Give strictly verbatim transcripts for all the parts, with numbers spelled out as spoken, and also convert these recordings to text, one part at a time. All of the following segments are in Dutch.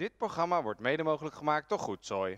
Dit programma wordt mede mogelijk gemaakt door Goedzooi.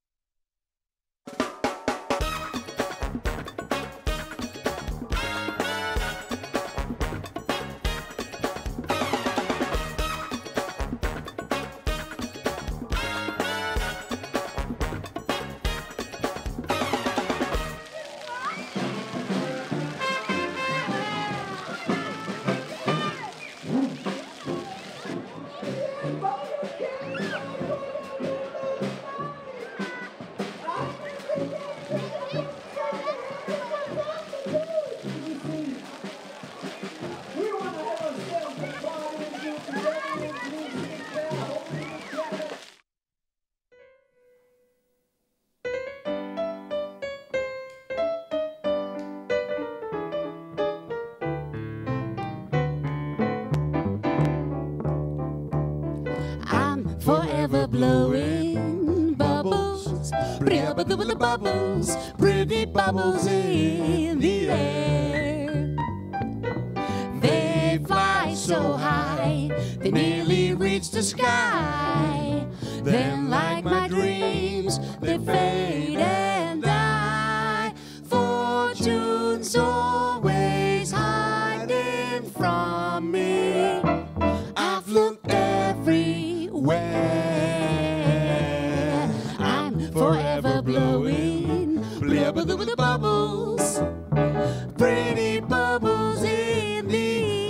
Forever blowing bubbles, the bubbles, pretty bubbles in the air. They fly so high, they nearly reach the sky. Then, like my dreams, they fade and die. Fortune's always hiding from me. I've looked everywhere. I'm forever blowing, blubber with the bubbles, pretty bubbles in the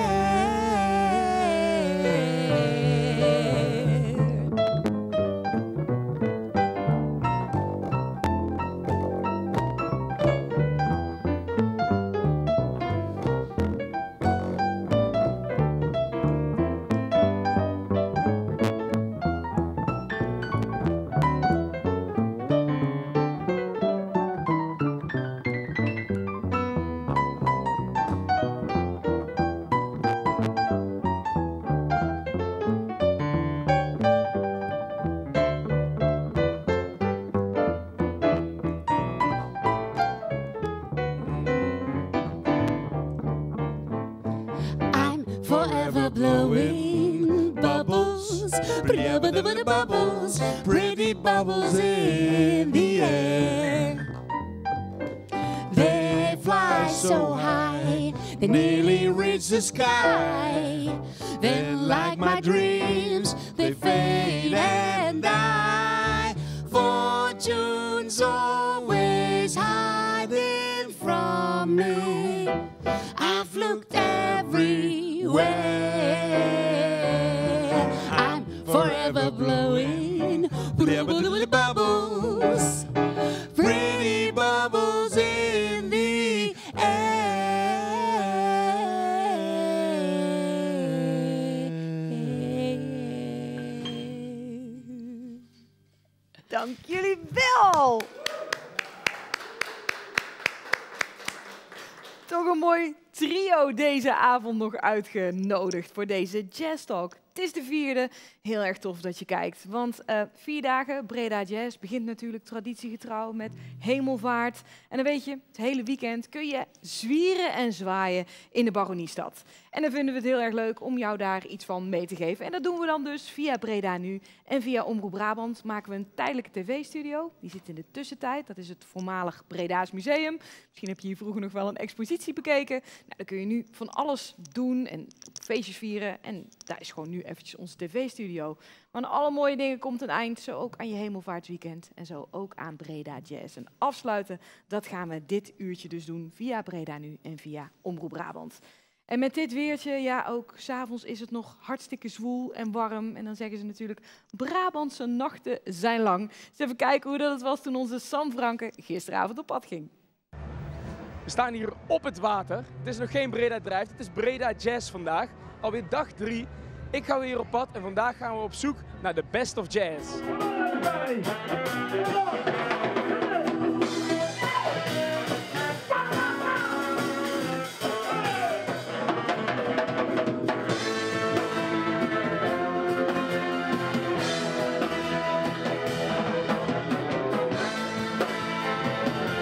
forever blowing bubbles, blubber bubbles, pretty bubbles in the air. They fly so high, they nearly reach the sky. Then, like my dreams, they fade and die. Fortune's always hiding from me. I've looked everywhere. I'm forever blowing bubbles, pretty bubbles in the air. Dank jullie wel! Toch een mooi trio deze avond nog uitgenodigd voor deze Jazz Talk. Het is de vierde. Heel erg tof dat je kijkt. Want uh, vier dagen Breda Jazz begint natuurlijk traditiegetrouw met Hemelvaart. En dan weet je, het hele weekend kun je zwieren en zwaaien in de Baroniestad. En dan vinden we het heel erg leuk om jou daar iets van mee te geven. En dat doen we dan dus via Breda Nu en via Omroep Brabant maken we een tijdelijke tv-studio. Die zit in de tussentijd. Dat is het voormalig Breda's Museum. Misschien heb je hier vroeger nog wel een expositie bekeken. Nou, dan kun je nu van alles doen en feestjes vieren. En daar is gewoon nu eventjes onze tv-studio. Maar aan alle mooie dingen komt een eind. Zo ook aan je Hemelvaartsweekend. En zo ook aan Breda Jazz. En afsluiten, dat gaan we dit uurtje dus doen via Breda Nu en via Omroep Brabant. En met dit weertje, ja, ook 's avonds is het nog hartstikke zwoel en warm. En dan zeggen ze natuurlijk, Brabantse nachten zijn lang. Dus even kijken hoe dat het was toen onze Sam Franke gisteravond op pad ging. We staan hier op het water. Het is nog geen Breda Drijft, het is Breda Jazz vandaag. Alweer dag drie. Ik ga weer op pad en vandaag gaan we op zoek naar de best of jazz.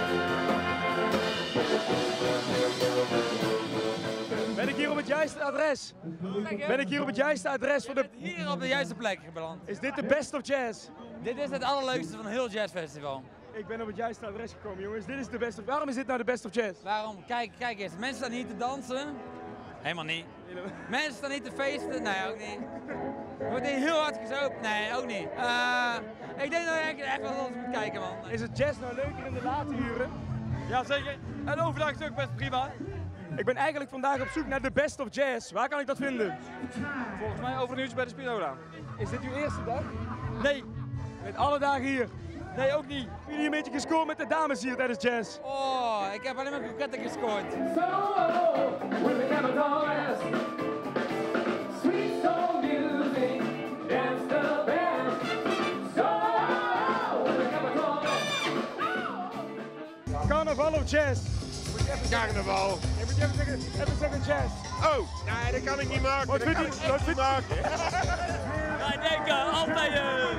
Ben ik hier op het juiste adres? Jazz. Ben ik hier op het juiste adres voor de... Hier op de juiste plek beland. Is dit de Best of Jazz? Dit is het allerleukste van heel Jazz Festival. Ik ben op het juiste adres gekomen, jongens. Dit is de Best of... Waarom is dit nou de Best of Jazz? Waarom? Kijk, kijk eens. Mensen staan niet te dansen. Helemaal niet. Mensen staan niet te feesten. Nee, ook niet. Wordt hier heel hard gezopen? Nee, ook niet. Uh, ik denk dat je echt wel eens moet kijken, man. Is het jazz nou leuker in de late uren? Jazeker. En overdag is het ook best prima. Ik ben eigenlijk vandaag op zoek naar de Best of Jazz. Waar kan ik dat vinden? Volgens mij over een uurtje bij de Spinola. Is dit uw eerste dag? Nee. Met alle dagen hier. Nee, ook niet. Hebben jullie een beetje gescoord met de dames hier tijdens jazz? Oh, ik heb alleen maar kroketten gescoord. Carnaval of jazz? Carnaval. Ik moet even zeggen, even zeggen jazz. Oh, nee, dat kan ik niet maken. Wat dat vindt kan u- ik echt wat niet vindt- maken. Wij denken altijd...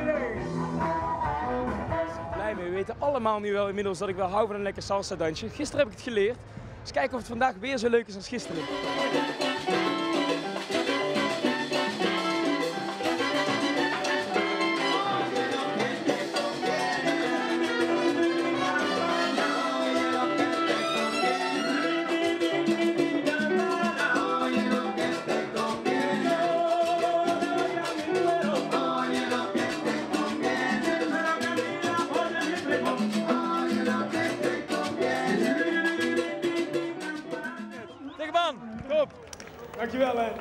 Blij mee. We weten allemaal nu wel inmiddels dat ik wel hou van een lekker salsa dansje. Gisteren heb ik het geleerd. Dus kijken of het vandaag weer zo leuk is als gisteren. Tegenman! Top. Dankjewel hè.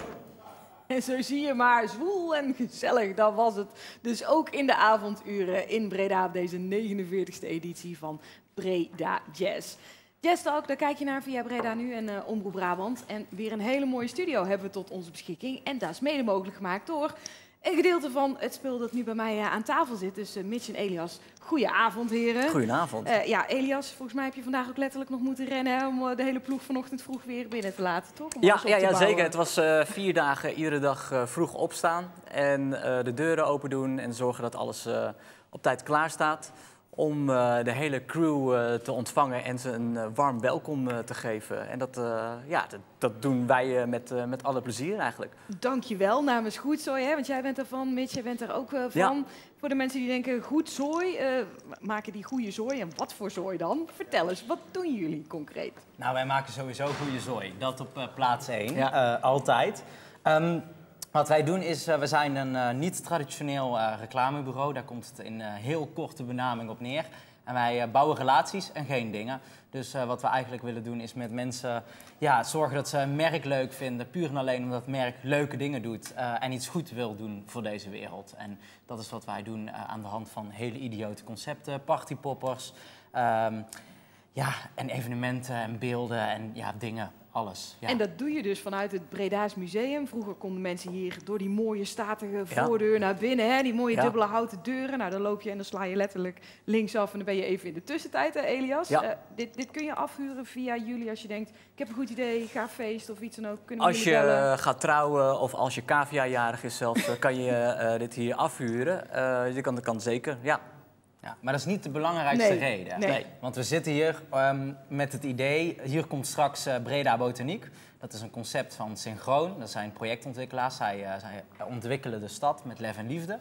En zo zie je maar, zwoel en gezellig, dat was het. Dus ook in de avonduren in Breda op deze negenenveertigste editie van Breda Jazz. Jazz Talk, daar kijk je naar via Breda Nu en uh, Omroep Brabant. En weer een hele mooie studio hebben we tot onze beschikking. En dat is mede mogelijk gemaakt door een gedeelte van het spul dat nu bij mij uh, aan tafel zit. Dus uh, Mitch en Elias, goedenavond heren. Goedenavond. Uh, ja, Elias, volgens mij heb je vandaag ook letterlijk nog moeten rennen hè, om uh, de hele ploeg vanochtend vroeg weer binnen te laten, toch? Om Ja, alles op ja, te ja bouwen. zeker. Het was uh, vier dagen iedere dag uh, vroeg opstaan en uh, de deuren open doen en zorgen dat alles uh, op tijd klaar staat. Om uh, de hele crew uh, te ontvangen en ze een uh, warm welkom uh, te geven. En dat, uh, ja, dat, dat doen wij uh, met, uh, met alle plezier eigenlijk. Dankjewel namens Goedzooi, hè, want jij bent ervan, Mitch, jij bent er ook uh, van. Ja. Voor de mensen die denken, goed zooi, uh, maken die goede zooi. En wat voor zooi dan? Vertel eens, wat doen jullie concreet? Nou, wij maken sowieso goede zooi. Dat op uh, plaats één, Ja. uh, altijd. Um, wat wij doen is, uh, we zijn een uh, niet-traditioneel uh, reclamebureau. Daar komt het in uh, heel korte benaming op neer. En wij uh, bouwen relaties en geen dingen. Dus uh, wat we eigenlijk willen doen is met mensen ja, zorgen dat ze een merk leuk vinden. Puur en alleen omdat het merk leuke dingen doet uh, en iets goed wil doen voor deze wereld. En dat is wat wij doen uh, aan de hand van hele idiote concepten, partypoppers. Um, ja, en evenementen en beelden en ja, dingen. Alles. Ja. En dat doe je dus vanuit het Breda's Museum. Vroeger konden mensen hier door die mooie statige Ja. voordeur naar binnen. Hè? Die mooie Ja. dubbele houten deuren. Nou, dan loop je en dan sla je letterlijk linksaf. En dan ben je even in de tussentijd, hè, Elias. Ja. Uh, dit, dit kun je afhuren via jullie als je denkt... ik heb een goed idee, ga feest of iets dan ook. Kunnen we Als je jullie bellen? uh, gaat trouwen of als je cavia-jarig is zelfs, uh, kan je uh, dit hier afhuren. Uh, je kan, dat kan zeker, ja. Ja, maar dat is niet de belangrijkste Nee, reden. nee. Want we zitten hier um, met het idee, hier komt straks uh, Breda Botaniek. Dat is een concept van Synchroon, dat zijn projectontwikkelaars. Zij, uh, zij ontwikkelen de stad met lef en liefde.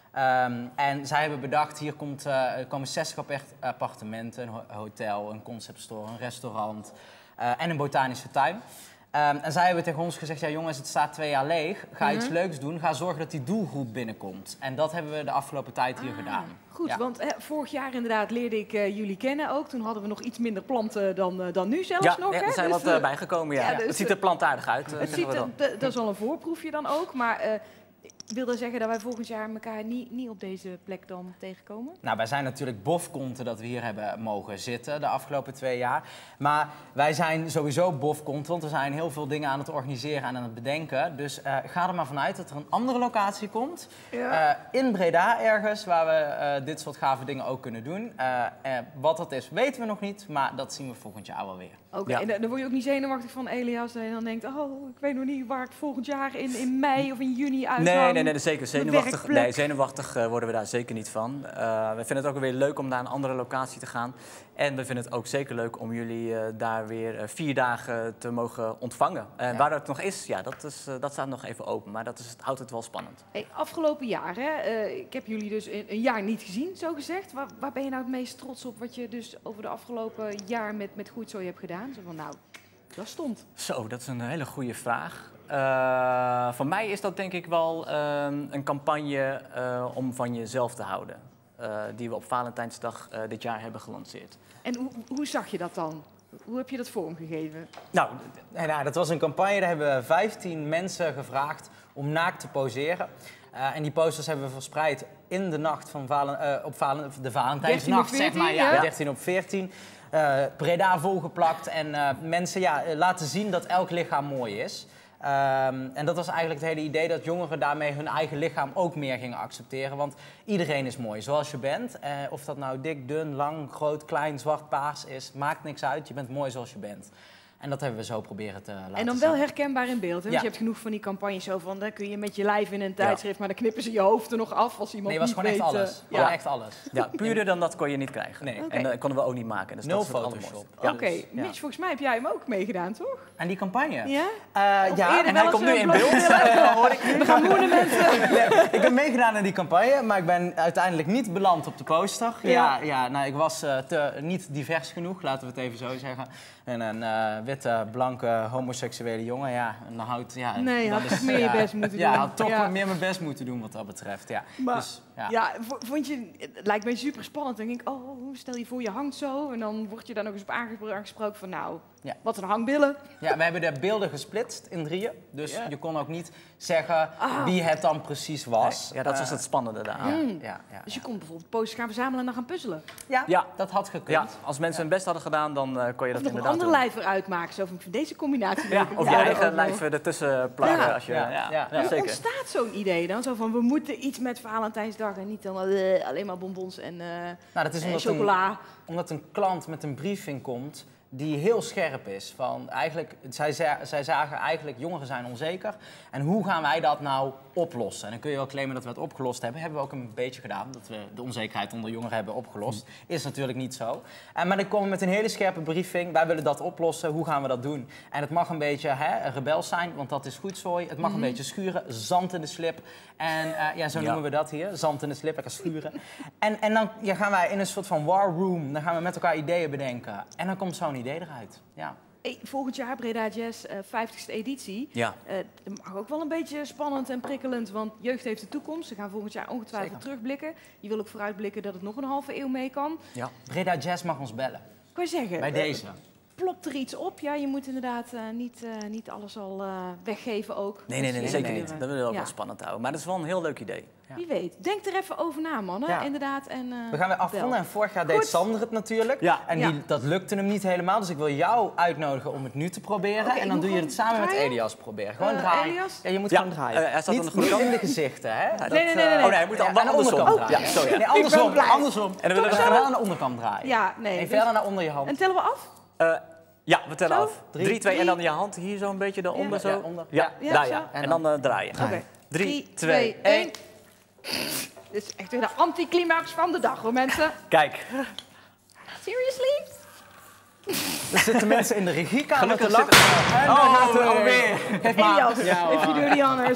Um, en zij hebben bedacht, hier komt, uh, er komen zestig appartementen, een ho- hotel, een conceptstore, een restaurant uh, en een botanische tuin. Um, en zij hebben tegen ons gezegd, ja jongens, het staat twee jaar leeg. Ga iets Mhm. leuks doen, ga zorgen dat die doelgroep binnenkomt. En dat hebben we de afgelopen tijd hier Ah, gedaan. Goed, Ja. want hè, vorig jaar inderdaad leerde ik uh, jullie kennen ook. Toen hadden we nog iets minder planten dan, uh, dan nu zelfs Ja, nog. ja, hè? er zijn Dus, wat uh, uh, bijgekomen, ja. ja, dus, het ziet uh, er plantaardig uit, uh, Het zeggen ziet we er, dan. d- dat is al een voorproefje dan ook. Maar uh, ik wil dan zeggen dat wij volgend jaar elkaar niet, niet op deze plek dan tegenkomen. Nou, wij zijn natuurlijk bofkonten dat we hier hebben mogen zitten de afgelopen twee jaar. Maar wij zijn sowieso bofkont, want we zijn heel veel dingen aan het organiseren en aan het bedenken. Dus uh, ga er maar vanuit dat er een andere locatie komt. Ja. Uh, in Breda ergens, waar we uh, dit soort gave dingen ook kunnen doen. Uh, uh, wat dat is, weten we nog niet, maar dat zien we volgend jaar wel weer. Oké, Ja. en dan dan word je ook niet zenuwachtig van Elias en dan denkt, oh, ik weet nog niet waar ik volgend jaar in, in mei of in juni uithang. Nee, nee, nee, zeker. Zenuwachtig, werkplek. nee, zenuwachtig uh, worden we daar zeker niet van. Uh, we vinden het ook weer leuk om naar een andere locatie te gaan. En we vinden het ook zeker leuk om jullie uh, daar weer uh, vier dagen te mogen ontvangen. Uh, Ja. Waar dat nog is, ja, dat, is, uh, dat staat nog even open. Maar dat is, het houdt het wel spannend. Hey, afgelopen jaar, hè, uh, ik heb jullie dus een, een jaar niet gezien, zo gezegd. Waar, waar ben je nou het meest trots op wat je dus over de afgelopen jaar met, met Goedzooi hebt gedaan? Zo van, nou, dat stond. Zo, dat is een hele goede vraag. Uh, voor mij is dat denk ik wel uh, een campagne uh, om van jezelf te houden. Uh, die we op Valentijnsdag uh, dit jaar hebben gelanceerd. En hoe, hoe zag je dat dan? Hoe heb je dat vormgegeven? Nou, d- nou, dat was een campagne, daar hebben we vijftien mensen gevraagd om naakt te poseren. Uh, en die posters hebben we verspreid in de nacht van Valen, uh, op Valen, de Valentijnsnacht, dertien op zeg maar. veertien, Ja, ja. dertien op veertien. Uh, Breda volgeplakt en uh, mensen ja, uh, laten zien dat elk lichaam mooi is. Um, en dat was eigenlijk het hele idee dat jongeren daarmee hun eigen lichaam ook meer gingen accepteren. Want iedereen is mooi, zoals je bent. Uh, of dat nou dik, dun, lang, groot, klein, zwart, paars is, maakt niks uit. Je bent mooi zoals je bent. En dat hebben we zo proberen te laten En dan zien. wel herkenbaar in beeld, hè? Want Ja. je hebt genoeg van die campagnes zo van, dan kun je met je lijf in een tijdschrift, maar dan knippen ze je hoofd er nog af als iemand Nee, het was niet gewoon echt weet, alles. uh, Gewoon ja. echt alles. Ja, puurder dan dat kon je niet krijgen. Nee. Oké. En dat konden we ook niet maken. Dus Nul dat is het Photoshop. allermooiste. Oké, Mitch, volgens mij heb jij hem ook meegedaan, toch? En die campagne? Ja? Uh, Of ja, eerder en wel hij eens komt nu een in blok beeld. willen? Uh, hoor ik nu. We gaan moenen, mensen. Nee, ik heb meegedaan aan die campagne, maar ik ben uiteindelijk niet beland op de poster. Ja, Ja. ja, nou, ik was uh, te, niet divers genoeg, laten we het even zo zeggen. En een uh, witte, blanke, homoseksuele jongen, ja, en dan houdt... Ja, Nee, je dat had is- toch meer je ja, best moeten Ja, doen. had toch Ja. wat meer mijn best moeten doen wat dat betreft, ja. Maar, Dus, ja. ja. v- vond je, het lijkt mij super spannend. Dan denk ik, oh, stel je voor je hangt zo en dan word je daar nog eens op aangespro- aangesproken van, nou, Ja. wat een hangbillen. Ja, we hebben de beelden gesplitst in drieën, dus Ja. je kon ook niet zeggen Ah. wie het dan precies was. Ja, dat Uh, was het spannende daar. ja, Mm. ja, ja, Dus je kon bijvoorbeeld posters gaan verzamelen en dan gaan puzzelen. ja, Ja. dat had gekund. Ja, als mensen hun best hadden gedaan, dan uh, kon je Of dat nog een inderdaad ander doen. lijf eruit maken. Zo van, ik vind deze combinatie Ja, leuk. of je Ja, eigen ook wel. lijf ertussen plakken. Ja. Als je, Ja. ja, Ja. ja, Hoe zeker. ontstaat zo'n idee dan? Zo van, we moeten iets met Valentijnsdag en niet dan uh, alleen maar bonbons en, uh, Nou, dat is en omdat een, chocola. omdat een klant met een briefing komt die heel scherp is. Van eigenlijk, zij, za- zij zagen eigenlijk, jongeren zijn onzeker. En hoe gaan wij dat nou oplossen? En dan kun je wel claimen dat we het opgelost hebben. Hebben we ook een beetje gedaan, dat we de onzekerheid onder jongeren hebben opgelost. Is natuurlijk niet zo. En, maar dan komen we met een hele scherpe briefing. Wij willen dat oplossen, hoe gaan we dat doen? En het mag een beetje hè, rebels zijn, want dat is goedzooi. Het mag een beetje schuren, zand in de slip. En uh, ja, zo Ja. noemen we dat hier, zand in de slip, lekker schuren. En, en dan ja, gaan wij in een soort van war room, dan gaan we met elkaar ideeën bedenken. En dan komt zo'n idee eruit. Ja. Hey, volgend jaar Breda Jazz, uh, vijftigste editie. Ja. Uh, dat mag ook wel een beetje spannend en prikkelend, want jeugd heeft de toekomst. Ze gaan volgend jaar ongetwijfeld Zeker. terugblikken. Je wil ook vooruitblikken dat het nog een halve eeuw mee kan. Ja. Breda Jazz mag ons bellen, Kan je zeggen, bij uh, deze. plopt er iets op? Ja, je moet inderdaad uh, niet, uh, niet alles al uh, weggeven ook. Nee, nee, nee, Dus, zeker uh, niet. Dat willen we ook ja. wel spannend houden. Maar dat is wel een heel leuk idee. Ja. Wie weet. Denk er even over na, mannen. Ja. Inderdaad. En, uh, We gaan weer afronden en vorig jaar deed Goed. Sander het natuurlijk. Ja. En Ja. die, dat lukte hem niet helemaal, dus ik wil jou uitnodigen om het nu te proberen. Oké, en ik dan moet doe je gewoon het samen met draaien? Elias proberen. Gewoon Uh, draaien. Elias? Ja, je moet Ja, gewoon draaien. eh, hij staat niet, aan de goede niet kant. in de gezichten, hè? dat- Nee, nee, nee, nee, eh, Oh nee, hij moet ja, aan de aan de andersom. onderkant Ja, draaien. zo ja. Nee, andersom. blij. andersom. En dan willen we we gaan graag- wel aan de onderkant draaien. Ja, nee. En dus- verder naar onder je hand. En tellen we af? Uh, ja, we tellen Zo? af. Drie, Drie, twee en drie. dan je hand hier zo een beetje eronder. Ja, zo. ja, onder. Ja, Ja, daar zo. ja. En En dan dan uh, draaien. Oké. Drie, twee, één. Dit is echt weer de anticlimax van de dag, hoor, mensen. Kijk. Seriously? Er zitten mensen in de regiekamer te Gelukkig lachen. En dan Oh, gaat er alweer. Geef maar. Elias, Ja, if you hoor. do the honors.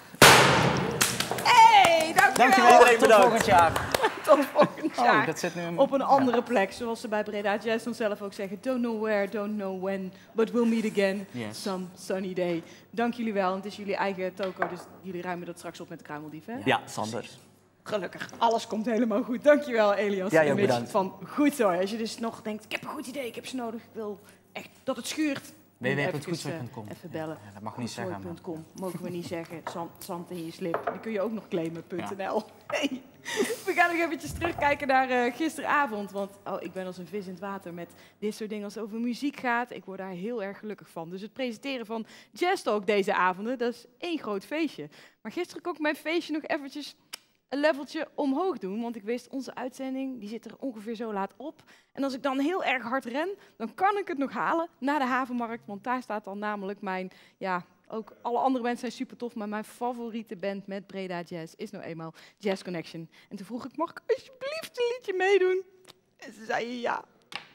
Hey, dankjewel. Dankjewel. Iedereen Tot bedankt. volgend jaar. Tot volgend jaar. Oh, dat zit nu in mijn- Op een andere plek, zoals ze bij Breda Jazz dan zelf ook zeggen. Don't know where, don't know when, but we'll meet again Yes. some sunny day. Dank jullie wel. Het is jullie eigen toko, dus jullie ruimen dat straks op met de kruimeldief, hè? Ja, Sander. Gelukkig. Alles komt helemaal goed. Dankjewel, Elias. Jij ook en Mitch bedankt. van Goed Zo. Als je dus nog denkt, ik heb een goed idee, ik heb ze nodig. Ik wil echt dat het schuurt. w w w punt Even, goedzooi punt com. eh, Even bellen. Ja, dat mag ik niet zeggen, Goedzooi punt com. Mogen we niet zeggen. Zand, zand in je slip. Die kun je ook nog claimen. .nl. Hey. We gaan nog eventjes terugkijken naar uh, gisteravond. Want oh, ik ben als een vis in het water met dit soort dingen als het over muziek gaat. Ik word daar heel erg gelukkig van. Dus het presenteren van Jazz Talk deze avonden, dat is één groot feestje. Maar gisteren kon ik mijn feestje nog eventjes een leveltje omhoog doen. Want ik wist, onze uitzending die zit er ongeveer zo laat op. En als ik dan heel erg hard ren, dan kan ik het nog halen naar de Havenmarkt. Want daar staat dan namelijk mijn, ja, ook alle andere bands zijn super tof. Maar mijn favoriete band met Breda Jazz is nou eenmaal Jazz Connection. En toen vroeg ik, mag ik alsjeblieft een liedje meedoen? En ze zei ja.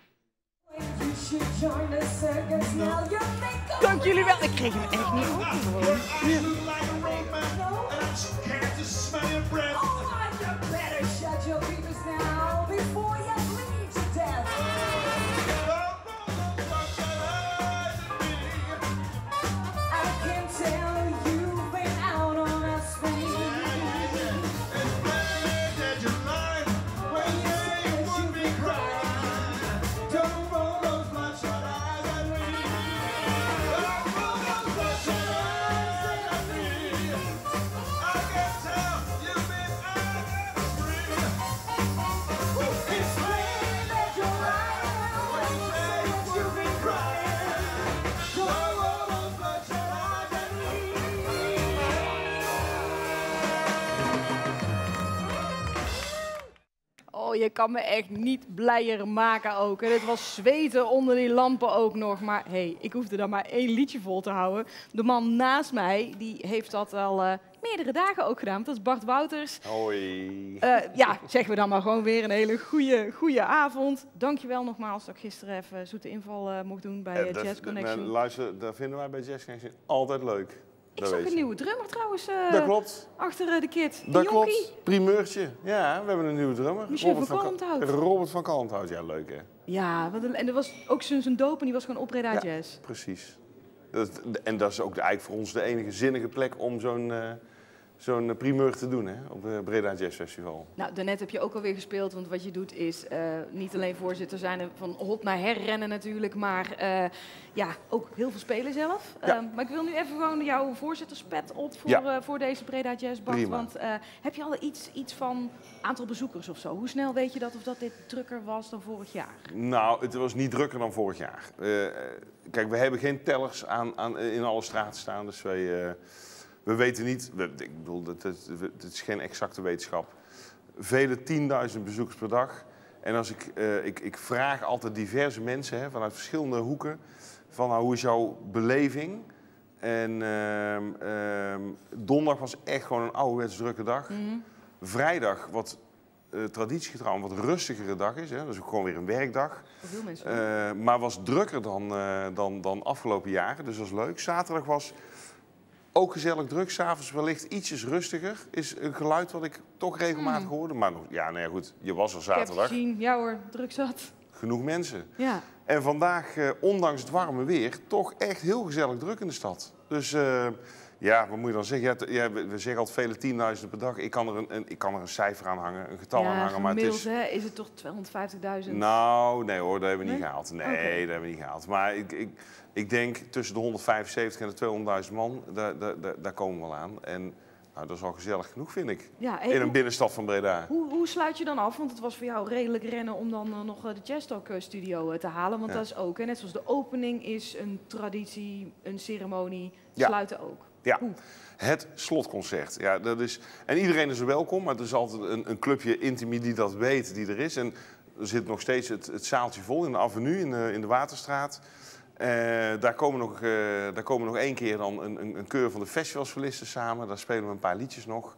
Dank jullie wel. Ik kreeg hem echt niet op. Gewoon. Oh, je kan me echt niet blijer maken ook. En het was zweten onder die lampen ook nog. Maar hé, hey, ik hoefde dan maar één liedje vol te houden. De man naast mij, die heeft dat al uh, meerdere dagen ook gedaan. Dat is Bart Wouters. Hoi. Uh, ja, zeggen we dan maar gewoon weer een hele goede, goede avond. Dankjewel nogmaals dat ik gisteren even zoete inval uh, mocht doen bij uh, dat, Jazz Connection. Dat, luister, dat vinden wij bij Jazz Connection altijd leuk. Ik zag een nieuwe drummer trouwens. Uh, dat klopt. Achter uh, de kit. Dat Jonkie. klopt. Primeurtje. Ja, we hebben een nieuwe drummer. Michel Robert van Kalmthout. Robert van Kalmthout, ja, leuk hè. Ja, want, en er was ook zijn doop en die was gewoon op Breda ja, Jazz. Precies. Dat, en dat is ook de, eigenlijk voor ons de enige zinnige plek om zo'n uh, zo'n primeur te doen hè, op het Breda Jazz Festival. Nou, daarnet heb je ook alweer gespeeld, want wat je doet is uh, niet alleen voorzitter zijn van hot naar her rennen natuurlijk, maar uh, ja, ook heel veel spelen zelf. Ja. Uh, maar ik wil nu even gewoon jouw voorzitterspet op voor, Ja. uh, voor deze Breda Jazz Bart. Prima. Want uh, heb je al iets, iets van aantal bezoekers of zo? Hoe snel weet je dat of dat dit drukker was dan vorig jaar? Nou, het was niet drukker dan vorig jaar. Uh, kijk, we hebben geen tellers aan, aan, in alle straten staan, dus wij... Uh, We weten niet, we, ik bedoel, het, het, het is geen exacte wetenschap. Vele tienduizend bezoekers per dag. En als ik, uh, ik, ik vraag altijd diverse mensen hè, vanuit verschillende hoeken van nou, hoe is jouw beleving? En uh, uh, donderdag was echt gewoon een ouderwets drukke dag. Mm-hmm. Vrijdag, wat uh, traditiegetrouw een wat rustigere dag is, hè, dat is ook gewoon weer een werkdag. Voor veel mensen. Uh, maar was drukker dan, uh, dan, dan afgelopen jaren, dus dat is leuk. Zaterdag was... Ook gezellig druk, 's avonds wellicht ietsjes rustiger. Is een geluid wat ik toch regelmatig hoorde. Maar nog, ja, nou ja, goed, je was er zaterdag. Ik heb gezien, ja hoor, druk zat. Genoeg mensen. Ja. En vandaag, eh, ondanks het warme weer, toch echt heel gezellig druk in de stad. Dus uh, ja, wat moet je dan zeggen? Ja, ja, we, we zeggen altijd vele tienduizenden per dag. Ik kan er een, een, ik kan er een cijfer aan hangen, een getal ja, aan hangen. Maar het is... Hè, is het toch tweehonderdvijftigduizend? Nou, nee hoor, dat hebben we niet nee? gehaald. Nee, okay. dat hebben we niet gehaald. Maar ik... ik Ik denk tussen de honderdvijfenzeventig en de tweehonderdduizend man, daar, daar, daar, daar komen we wel aan. En nou, dat is al gezellig genoeg, vind ik, ja, hey, in een hoe, binnenstad van Breda. Hoe, hoe sluit je dan af? Want het was voor jou redelijk rennen om dan uh, nog uh, de Jazz Talk uh, studio uh, te halen. Want ja. dat is ook, hè, net zoals de opening is een traditie, een ceremonie, ja. sluiten ook. Ja, hoe? Het slotconcert. Ja, dat is, en iedereen is er welkom, maar er is altijd een, een clubje intimi die dat weet, die er is. En er zit nog steeds het, het zaaltje vol in de avenue, in de, in de Waterstraat. Uh, daar, komen nog, uh, daar komen nog één keer dan een, een, een keur van de festivalsolisten samen. Daar spelen we een paar liedjes nog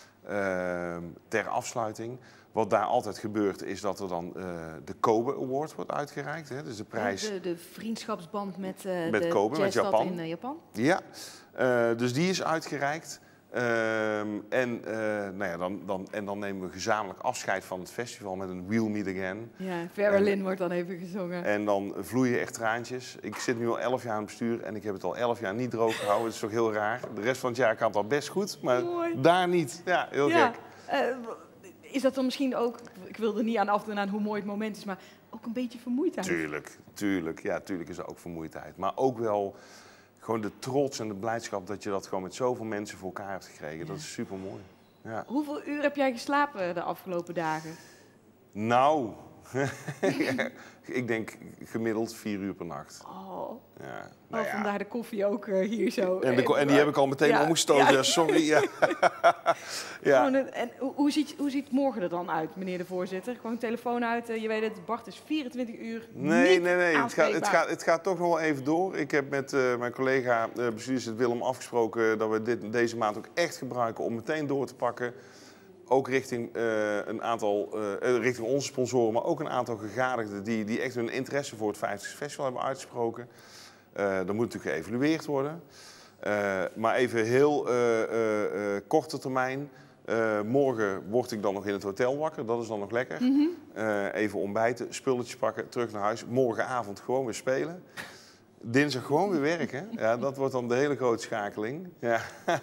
uh, ter afsluiting. Wat daar altijd gebeurt is dat er dan uh, de Kobe Award wordt uitgereikt. Hè? Dus de prijs... Ja, de, de vriendschapsband met, uh, met de Kobe, met Japan. in uh, Japan. Ja, uh, dus die is uitgereikt. Uh, en, uh, nou ja, dan, dan, en dan nemen we gezamenlijk afscheid van het festival met een We'll Meet Again. Ja, Farrellin wordt dan even gezongen. En dan vloeien echt traantjes. Ik zit nu al elf jaar aan het bestuur en ik heb het al elf jaar niet droog gehouden. Dat is toch heel raar. De rest van het jaar kan het al best goed, maar Mooi. Daar niet. Ja, heel ja, gek. Uh, is dat dan misschien ook, ik wil er niet aan afdoen aan hoe mooi het moment is, maar ook een beetje vermoeidheid? Tuurlijk, tuurlijk. Ja, tuurlijk is er ook vermoeidheid. Maar ook wel... Gewoon de trots en de blijdschap dat je dat gewoon met zoveel mensen voor elkaar hebt gekregen. Ja. Dat is super mooi. Ja. Hoeveel uur heb jij geslapen de afgelopen dagen? Nou, Ja, ik denk gemiddeld vier uur per nacht. Oh, Ja, nou oh ja. vandaar de koffie ook uh, hier zo. En, de, en die heb ik al meteen Ja. omgestoten, Ja. sorry. Ja. Ja. Gewoon een- en hoe, hoe, ziet, hoe ziet morgen er dan uit, meneer de voorzitter? Gewoon telefoon uit, uh, je weet het, Bart is vierentwintig uur Nee, niet nee, nee. Het gaat, het, aanspreekbaar. gaat, het gaat toch nog wel even door. Ik heb met uh, mijn collega uh, bestuurslid Willem afgesproken dat we dit, deze maand ook echt gebruiken om meteen door te pakken. Ook richting, uh, een aantal, uh, richting onze sponsoren, maar ook een aantal gegadigden die, die echt hun interesse voor het vijftigste Festival hebben uitgesproken. Uh, dat moet natuurlijk geëvalueerd worden. Uh, maar even heel uh, uh, uh, korte termijn. Uh, morgen word ik dan nog in het hotel wakker, dat is dan nog lekker. Mhm. Uh, even ontbijten, spulletjes pakken, terug naar huis. Morgenavond gewoon weer spelen. Dinsdag gewoon weer werken. Ja, dat wordt dan de hele grote schakeling. Ja.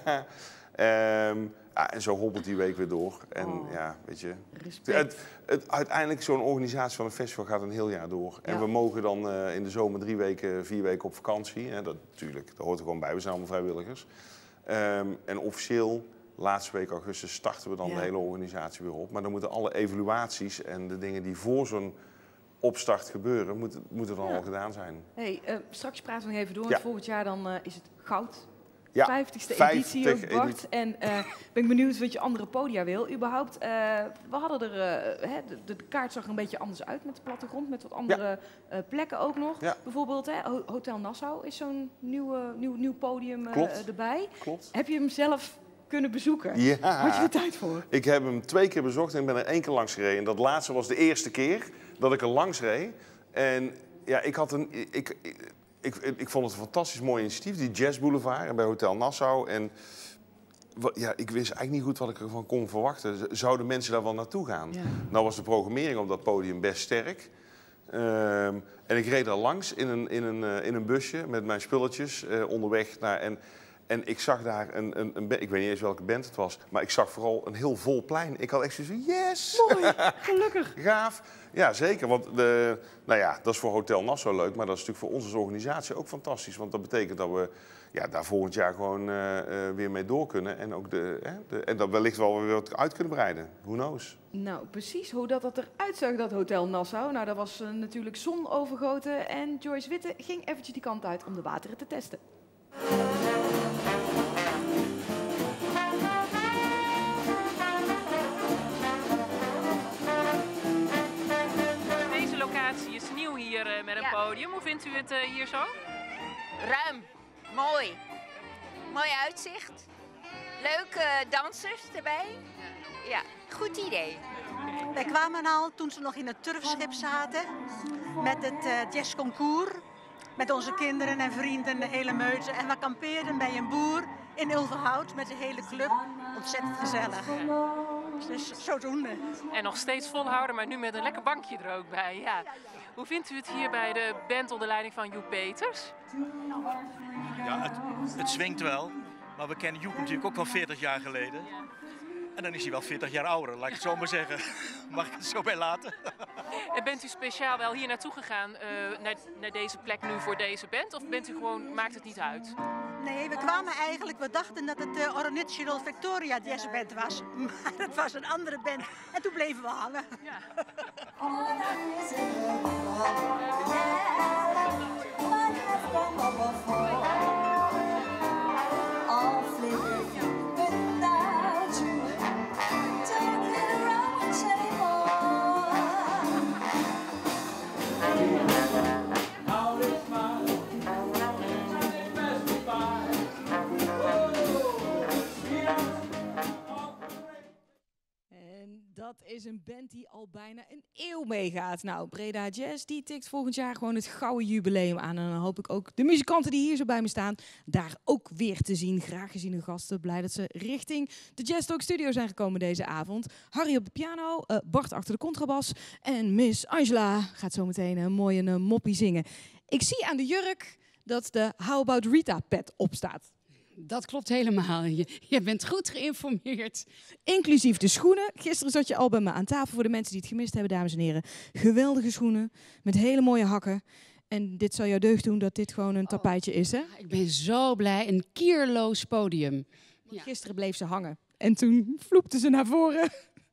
um, ja, en zo hobbelt die week weer door. En Oh. ja, weet je. Respect. Het, het, uiteindelijk, zo'n organisatie van een festival gaat een heel jaar door. En Ja. we mogen dan uh, in de zomer drie weken, vier weken op vakantie. Hè, dat natuurlijk, dat hoort er gewoon bij. We zijn allemaal vrijwilligers. Um, en officieel, laatste week augustus, starten we dan Ja. de hele organisatie weer op. Maar dan moeten alle evaluaties en de dingen die voor zo'n opstart gebeuren, moeten, moeten dan Ja. al gedaan zijn. Hey, uh, straks praten we nog even door, Ja. want volgend jaar dan uh, is het goud. Ja, vijftigste vijftig editie ook, Bart. editie. En uh, ben ik benieuwd wat je andere podia wil. Überhaupt, uh, we hadden er, uh, hè, de, de kaart zag er een beetje anders uit met de plattegrond, met wat andere uh, plekken ook nog. Ja. Bijvoorbeeld, hè, Ho- Hotel Nassau is zo'n nieuwe, nieuw, nieuw podium uh, Klopt. erbij. Klopt. Heb je hem zelf kunnen bezoeken? Ja. Had je er tijd voor? Ik heb hem twee keer bezocht en ik ben er één keer langs gereden. En dat laatste was de eerste keer dat ik er langs reed. En ja, ik had een... Ik, ik, ik, ik vond het een fantastisch mooi initiatief, die Jazz Boulevard en bij Hotel Nassau. En wa- ja, ik wist eigenlijk niet goed wat ik ervan kon verwachten. Z- Zouden mensen daar wel naartoe gaan? Ja. Nou was de programmering op dat podium best sterk. Ehm, en ik reed er langs in een, in een, uh, in een busje met mijn spulletjes uh, onderweg naar... En, En ik zag daar een, een, een band, ik weet niet eens welke band het was, maar ik zag vooral een heel vol plein. Ik had echt zoiets van, yes! Mooi, gelukkig. Gaaf. Ja, zeker. Want de, nou ja, dat is voor Hotel Nassau leuk, maar dat is natuurlijk voor ons als organisatie ook fantastisch. Want dat betekent dat we ja, daar volgend jaar gewoon uh, uh, weer mee door kunnen. En, ook de, hè, de, en dat wellicht wel weer wat uit kunnen breiden. Who knows? Nou, precies hoe dat, dat eruit zag, dat Hotel Nassau. Nou, daar was uh, natuurlijk zon overgoten en Joyce Witte ging eventjes die kant uit om de wateren te testen. Deze locatie is nieuw hier uh, met een Ja. podium. Hoe vindt u het uh, hier zo? Ruim, mooi. Mooi uitzicht. Leuke dansers erbij. Ja, goed idee. Wij kwamen al toen ze nog in het turfschip zaten. Met het uh, jazzconcours. Met onze kinderen en vrienden, de hele meute. En we kampeerden bij een boer in Ulverhout met de hele club. Ontzettend gezellig. Dus zodoende. En nog steeds volhouden, maar nu met een lekker bankje er ook bij. Ja. Hoe vindt u het hier bij de band onder leiding van Joep Peters? Ja, het, het swingt wel. Maar we kennen Joep natuurlijk ook van veertig jaar geleden. En dan is hij wel veertig jaar ouder, laat ik het zo maar zeggen. Mag ik het zo bij laten? En bent u speciaal wel hier naartoe gegaan, uh, naar, naar deze plek nu voor deze band? Of bent u gewoon, maakt het niet uit? Nee, we kwamen eigenlijk, we dachten dat het de Original Victoria Jazz Band was. Maar het was een andere band. En toen bleven we hangen. Ja. En dat is een band die al bijna een eeuw meegaat. Nou, Breda Jazz die tikt volgend jaar gewoon het gouden jubileum aan. En dan hoop ik ook de muzikanten die hier zo bij me staan daar ook weer te zien. Graag geziene gasten. Blij dat ze richting de Jazz Talk Studio zijn gekomen deze avond. Harry op de piano, uh, Bart achter de contrabas en Miss Angela gaat zo meteen een mooie uh, moppie zingen. Ik zie aan de jurk dat de How About Rita pet opstaat. Dat klopt helemaal. Je, je bent goed geïnformeerd. Inclusief de schoenen. Gisteren zat je al bij me aan tafel voor de mensen die het gemist hebben, dames en heren. Geweldige schoenen met hele mooie hakken. En dit zal jou deugd doen dat dit gewoon een tapijtje is, hè? Ik ben zo blij. Een kierloos podium. Want gisteren bleef ze hangen. En toen vloepte ze naar voren.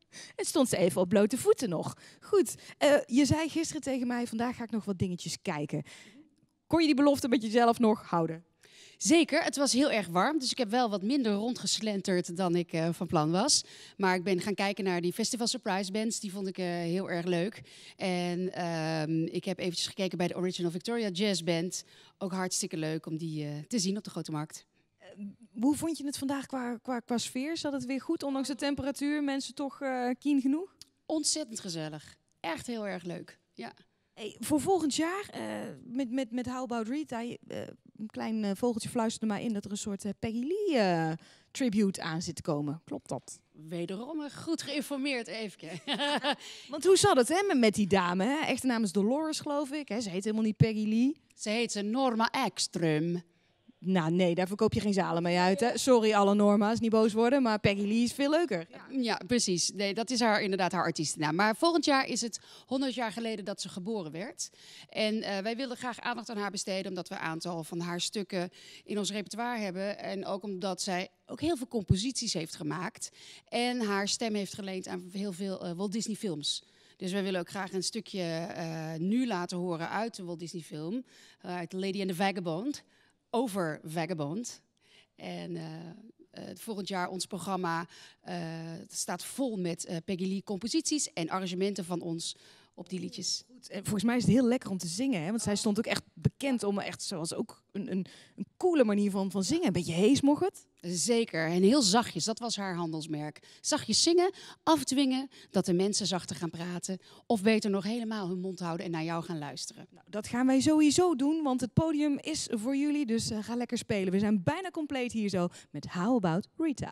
Het stond ze even op blote voeten nog. Goed, uh, je zei gisteren tegen mij, vandaag ga ik nog wat dingetjes kijken. Kon je die belofte met jezelf nog houden? Zeker, het was heel erg warm, dus ik heb wel wat minder rondgeslenterd dan ik uh, van plan was. Maar ik ben gaan kijken naar die Festival Surprise Bands, die vond ik uh, heel erg leuk. En uh, ik heb eventjes gekeken bij de Original Victoria Jazz Band. Ook hartstikke leuk om die uh, te zien op de Grote Markt. Uh, hoe vond je het vandaag qua, qua, qua sfeer? Zat het weer goed, ondanks de temperatuur? Mensen toch uh, keen genoeg? Ontzettend gezellig. Echt heel erg leuk, ja. Hey, voor volgend jaar, uh, met, met, met How About Rita, uh, een klein uh, vogeltje fluisterde mij in dat er een soort uh, Peggy Lee uh, tribute aan zit te komen. Klopt dat? Wederom goed geïnformeerd, even. Want hoe zat het hè, met, met die dame? Hè? Echte naam is Dolores, geloof ik. Hè? Ze heet helemaal niet Peggy Lee. Ze heet ze Norma Ekström. Nou nee, daar verkoop je geen zalen mee uit. Hè? Sorry alle Norma's, niet boos worden, maar Peggy Lee is veel leuker. Ja, ja precies. Nee, dat is haar, inderdaad haar artiestennaam. Maar volgend jaar is het honderd jaar geleden dat ze geboren werd. En uh, wij willen graag aandacht aan haar besteden, omdat we een aantal van haar stukken in ons repertoire hebben. En ook omdat zij ook heel veel composities heeft gemaakt. En haar stem heeft geleend aan heel veel uh, Walt Disney films. Dus wij willen ook graag een stukje uh, nu laten horen uit de Walt Disney film. Uh, uit Lady and the Vagabond. Over Vagabond. En uh, uh, volgend jaar ons programma uh, staat vol met uh, Peggy Lee composities en arrangementen van ons op die liedjes. Goed. En volgens mij is het heel lekker om te zingen, hè? Want zij stond ook echt bekend om echt zoals ook een, een, een coole manier van, van zingen. Een beetje hees mocht het? Zeker. En heel zachtjes. Dat was haar handelsmerk. Zachtjes zingen, afdwingen dat de mensen zachter gaan praten. Of beter nog helemaal hun mond houden en naar jou gaan luisteren. Nou, dat gaan wij sowieso doen, want het podium is voor jullie. Dus uh, ga lekker spelen. We zijn bijna compleet hier zo met How About Rita.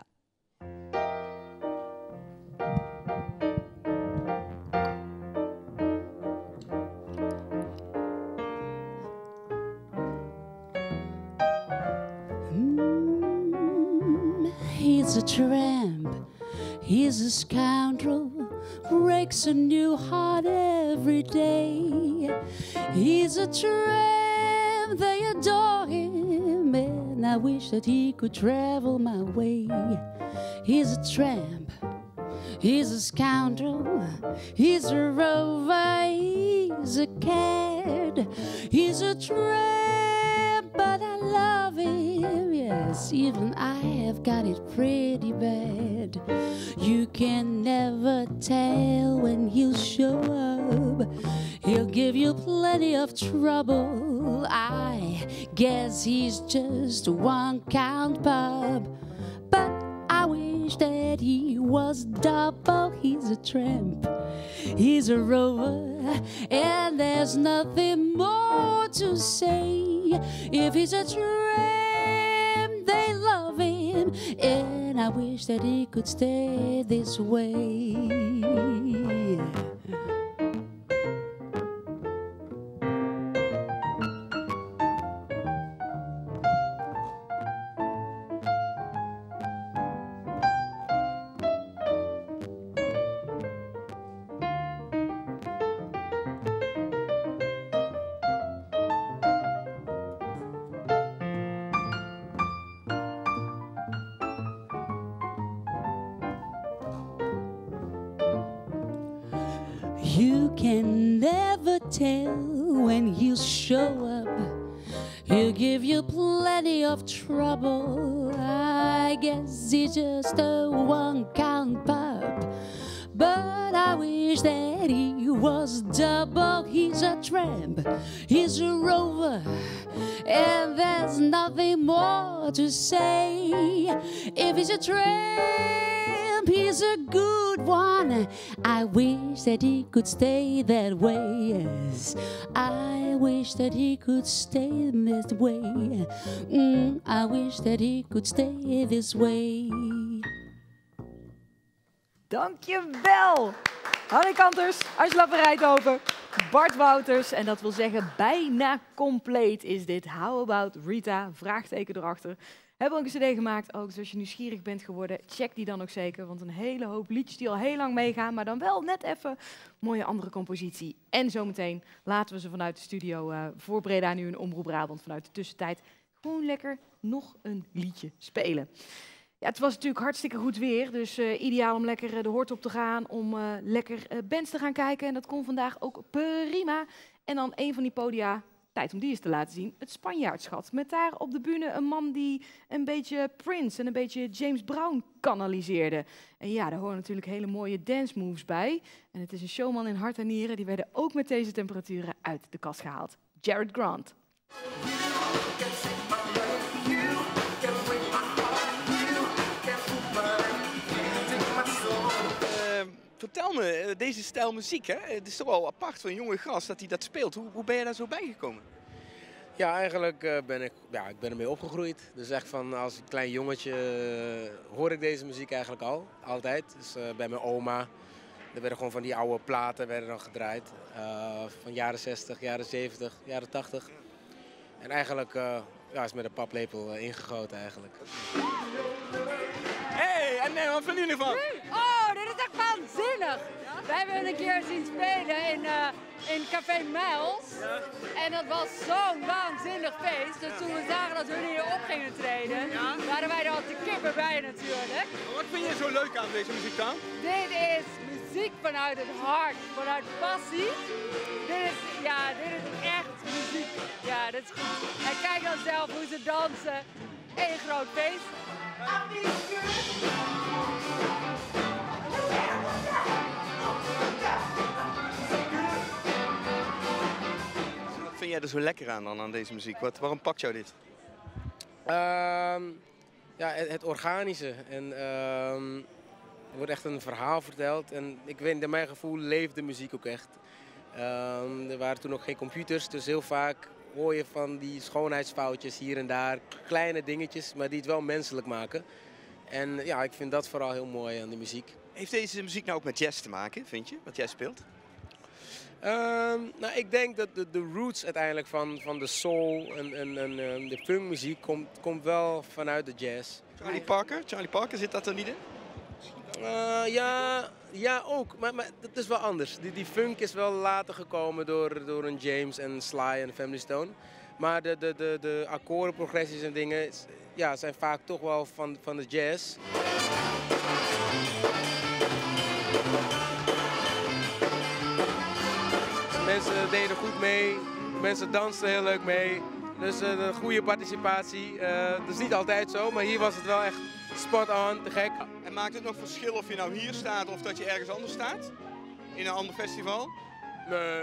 He's a tramp, he's a scoundrel, breaks a new heart every day. He's a tramp, they adore him, and I wish that he could travel my way. He's a tramp, he's a scoundrel, he's a rover, he's a cad, he's a tramp, but I love him, yes, even I have got it pretty bad. You can never tell when he'll show up. He'll give you plenty of trouble. I guess he's just a one-count pup. But I wish that he was double. He's a tramp, he's a rover, and there's nothing more to say. If he's a tramp, they love him, and I wish that he could stay this way. You can never tell when he'll show up. He'll give you plenty of trouble. I guess he's just a one-count pup. But I wish that he was double. He's a tramp, he's a rover, and there's nothing more to say. If he's a tramp, he's a good one. I wish that he could stay that way. Yes, I wish that he could stay this way. Mm, I wish that he could stay this way. Dankjewel! Harry Kanters, Angela Verrijdhoven, Bart Wouters. En dat wil zeggen, bijna compleet is dit. How About Rita? Vraagteken erachter. Hebben we ook een cd gemaakt, ook dus als je nieuwsgierig bent geworden, check die dan ook zeker. Want een hele hoop liedjes die al heel lang meegaan, maar dan wel net even mooie andere compositie. En zometeen laten we ze vanuit de studio uh, voor Breda nu in Omroep Brabant vanuit de tussentijd gewoon lekker nog een liedje spelen. Ja, Ja, het was natuurlijk hartstikke goed weer, dus uh, ideaal om lekker uh, de hort op te gaan, om uh, lekker uh, bands te gaan kijken. En dat kon vandaag ook prima. En dan een van die podia, tijd om die eens te laten zien, het Spanjaardschat. Met daar op de bühne een man die een beetje Prince en een beetje James Brown kanaliseerde. En ja, daar horen natuurlijk hele mooie dance moves bij. En het is een showman in hart en nieren, die werden ook met deze temperaturen uit de kast gehaald. Jared Grant. Vertel me, deze stijl muziek, hè? Het is toch wel apart voor een jonge gast dat hij dat speelt. Hoe, hoe ben je daar zo bij gekomen? Ja, eigenlijk uh, ben ik, ja, ik ben ermee opgegroeid. Dus echt van als klein jongetje uh, hoor ik deze muziek eigenlijk al, altijd. Dus uh, bij mijn oma, er werden gewoon van die oude platen werden dan gedraaid. Uh, van jaren zestig, jaren zeventig, jaren tachtig. En eigenlijk uh, ja, is met een paplepel uh, ingegoten eigenlijk. Hé, hey, en wat vinden jullie van? Oh, dit is echt waanzinnig! We hebben hun een keer zien spelen in, uh, in Café Miles. Ja. En dat was zo'n waanzinnig feest. Dus toen we zagen dat hun hier op gingen treden, ja. waren wij er al te kippen bij natuurlijk. Wat vind je zo leuk aan deze muziek dan? Dit is muziek vanuit het hart, vanuit passie. Dit is, ja, dit is echt muziek. Ja, dit is goed. En kijk dan zelf hoe ze dansen. Eén groot feest. Wat vind jij er zo lekker aan dan, aan deze muziek? Wat, waarom pakt jou dit? Um, ja, het, het organische. En, um, er wordt echt een verhaal verteld. En ik weet, in mijn gevoel leeft de muziek ook echt. Um, er waren toen nog geen computers, dus heel vaak hoor je van die schoonheidsfoutjes hier en daar. Kleine dingetjes, maar die het wel menselijk maken. En ja, ik vind dat vooral heel mooi aan de muziek. Heeft deze muziek nou ook met jazz te maken, vind je, wat jij speelt? Um, nou, ik denk dat de, de roots uiteindelijk van, van de soul en, en, en de funkmuziek komt, komt wel vanuit de jazz. Charlie Parker? Charlie Parker, zit dat er niet in? Uh, ja, ja, ook. Maar, maar dat is wel anders. Die, die funk is wel later gekomen door, door een James en Sly en Family Stone. Maar de, de, de, de akkoordenprogressies en dingen ja, zijn vaak toch wel van, van de jazz. Mensen deden goed mee, mensen dansten heel leuk mee. Dus uh, een goede participatie. Uh, dat is niet altijd zo, maar hier was het wel echt spot on, te gek. En maakt het nog verschil of je nou hier staat of dat je ergens anders staat? In een ander festival? Nee.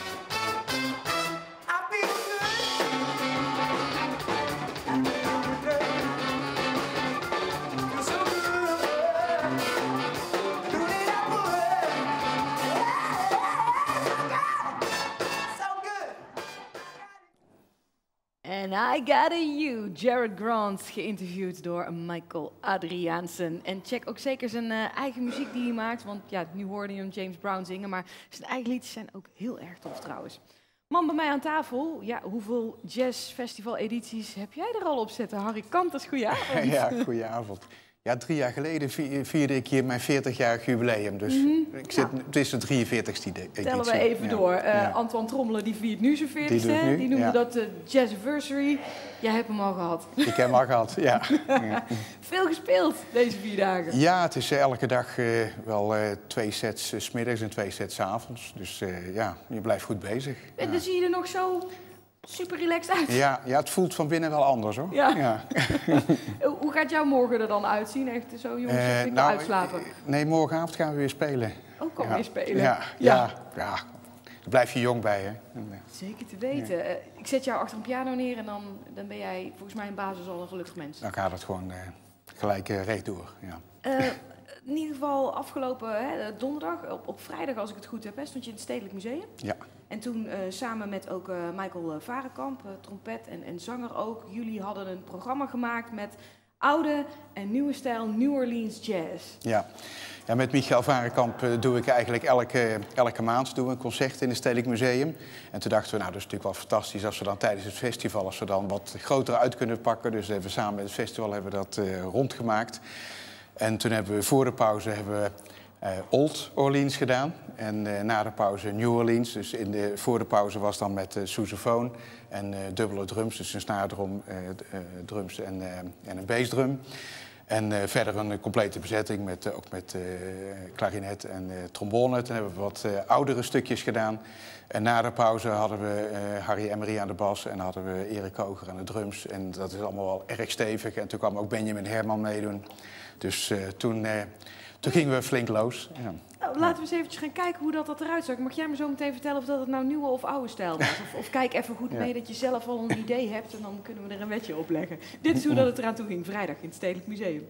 And I Got a You, Jared Grant, geïnterviewd door Michael Adriaansen. En check ook zeker zijn uh, eigen muziek die hij maakt, want ja, nu hoorde je hem James Brown zingen, maar zijn eigen liedjes zijn ook heel erg tof trouwens. Man bij mij aan tafel, ja, hoeveel jazzfestival-edities heb jij er al op zitten? Harry Kanters, goedenavond. Ja, goedenavond. Ja, drie jaar geleden vierde ik hier mijn veertigjarig jubileum. Dus mm-hmm. ik zit, ja. Het is de drieënveertigste editie. Tellen we even ja. door. Uh, ja. Antoine Trommelen die viert nu zijn veertigste. Die, die noemde ja. dat de Jazziversary. Jij hebt hem al gehad. Ik heb hem al gehad, ja. ja. Veel gespeeld deze vier dagen. Ja, het is elke dag uh, wel uh, twee sets uh, 's middags en twee sets 's avonds. Dus uh, ja, je blijft goed bezig. En ja. dan zie je er nog zo super relaxed uit. Ja, ja, het voelt van binnen wel anders, hoor. Ja. ja. Hoe gaat jouw morgen er dan uitzien? Echt zo, jongens, uh, ik nou, uitslapen? Nee, morgenavond gaan we weer spelen. Oh, kom ja. weer spelen? Ja, ja. ja. ja. Daar blijf je jong bij, hè. Zeker te weten. Ja. Uh, ik zet jou achter een piano neer en dan, dan ben jij volgens mij in basis al een gelukkig mens. Dan gaat het gewoon uh, gelijk uh, recht door, ja. Uh, in ieder geval afgelopen hè, donderdag, op, op vrijdag als ik het goed heb, hè, stond je in het Stedelijk Museum. Ja. En toen uh, samen met ook uh, Michael uh, Varenkamp, uh, trompet en, en zanger ook, jullie hadden een programma gemaakt met oude en nieuwe stijl New Orleans jazz. Ja, ja met Michael Varenkamp uh, doe ik eigenlijk elke, elke maand doen we een concert in het Stedelijk Museum. En toen dachten we, nou dat is natuurlijk wel fantastisch als we dan tijdens het festival, als we dan wat groter uit kunnen pakken. Dus hebben we samen met het festival hebben we dat uh, rondgemaakt. En toen hebben we voor de pauze hebben we uh, Old Orleans gedaan. En uh, na de pauze New Orleans. Dus in de, voor de pauze was dan met uh, sousaphone en uh, dubbele drums. Dus een snaardrum, uh, uh, drums en, uh, en een bassdrum. En uh, verder een complete bezetting, met, uh, ook met uh, klarinet en uh, trombone. Toen hebben we wat uh, oudere stukjes gedaan. En na de pauze hadden we uh, Harry Emery aan de bas en hadden we Erik Koger aan de drums. En dat is allemaal wel erg stevig. En toen kwam ook Benjamin Herman meedoen. Dus uh, toen, uh, toen gingen we flink los. Ja. Nou, laten we eens eventjes gaan kijken hoe dat, dat eruit zag. Mag jij me zo meteen vertellen of dat het nou nieuwe of oude stijl was? Of, of kijk even goed mee dat je zelf al een idee hebt en dan kunnen we er een wetje op leggen. Dit is hoe dat het eraan toe ging, vrijdag in het Stedelijk Museum.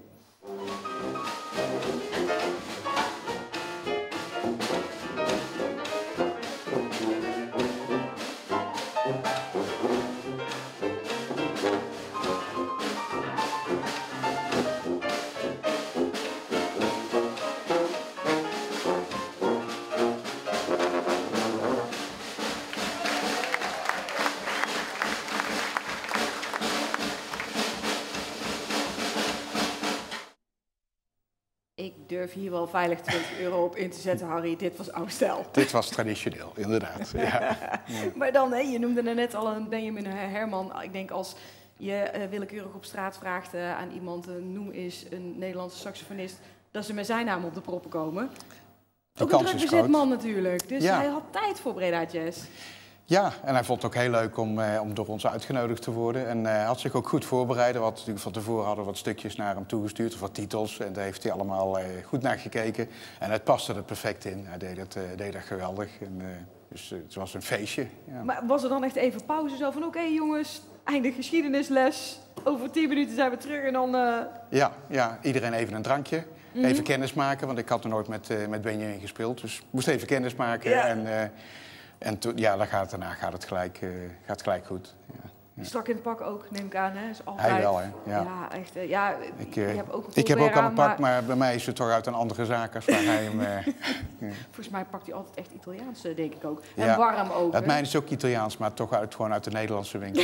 Ik durf hier wel veilig twintig euro op in te zetten, Harry. Dit was oude stijl. Dit was traditioneel, inderdaad. Ja. Ja. Maar dan, hè, je noemde er net al een Benjamin Herman. Ik denk als je uh, willekeurig op straat vraagt uh, aan iemand, uh, noem eens een Nederlandse saxofonist, dat ze met zijn naam op de proppen komen. De ook een druk bezet man natuurlijk. Dus ja. Hij had tijd voor Breda Jazz. Ja, en hij vond het ook heel leuk om, eh, om door ons uitgenodigd te worden. En hij uh, had zich ook goed voorbereid. We hadden natuurlijk van tevoren hadden wat stukjes naar hem toegestuurd, of wat titels. En daar heeft hij allemaal uh, goed naar gekeken. En het paste er perfect in. Hij deed het, uh, deed dat geweldig. En, uh, dus uh, het was een feestje. Ja. Maar was er dan echt even pauze zo van, oké okay, jongens, einde geschiedenisles. Over tien minuten zijn we terug en dan... Uh... Ja, ja, iedereen even een drankje. Mm-hmm. Even kennis maken, want ik had er nooit met, uh, met Benjamin gespeeld. Dus ik moest even kennis maken. Ja. En, uh, En to, ja, dan gaat, daarna gaat het gelijk, uh, gaat gelijk goed. Ja, ja. Strak in het pak ook, neem ik aan. Hè? Is altijd... Hij wel, hè? Ja, ja echt. Uh, ja, ik, uh, je hebt ook een ik heb ook al een pak, maar... maar bij mij is het toch uit een andere zaak als waar hij hem... Uh, ja. Volgens mij pakt hij altijd echt Italiaans, denk ik ook. Ja. En warm ook. Het mijne is ook Italiaans, maar toch uit, gewoon uit de Nederlandse winkel.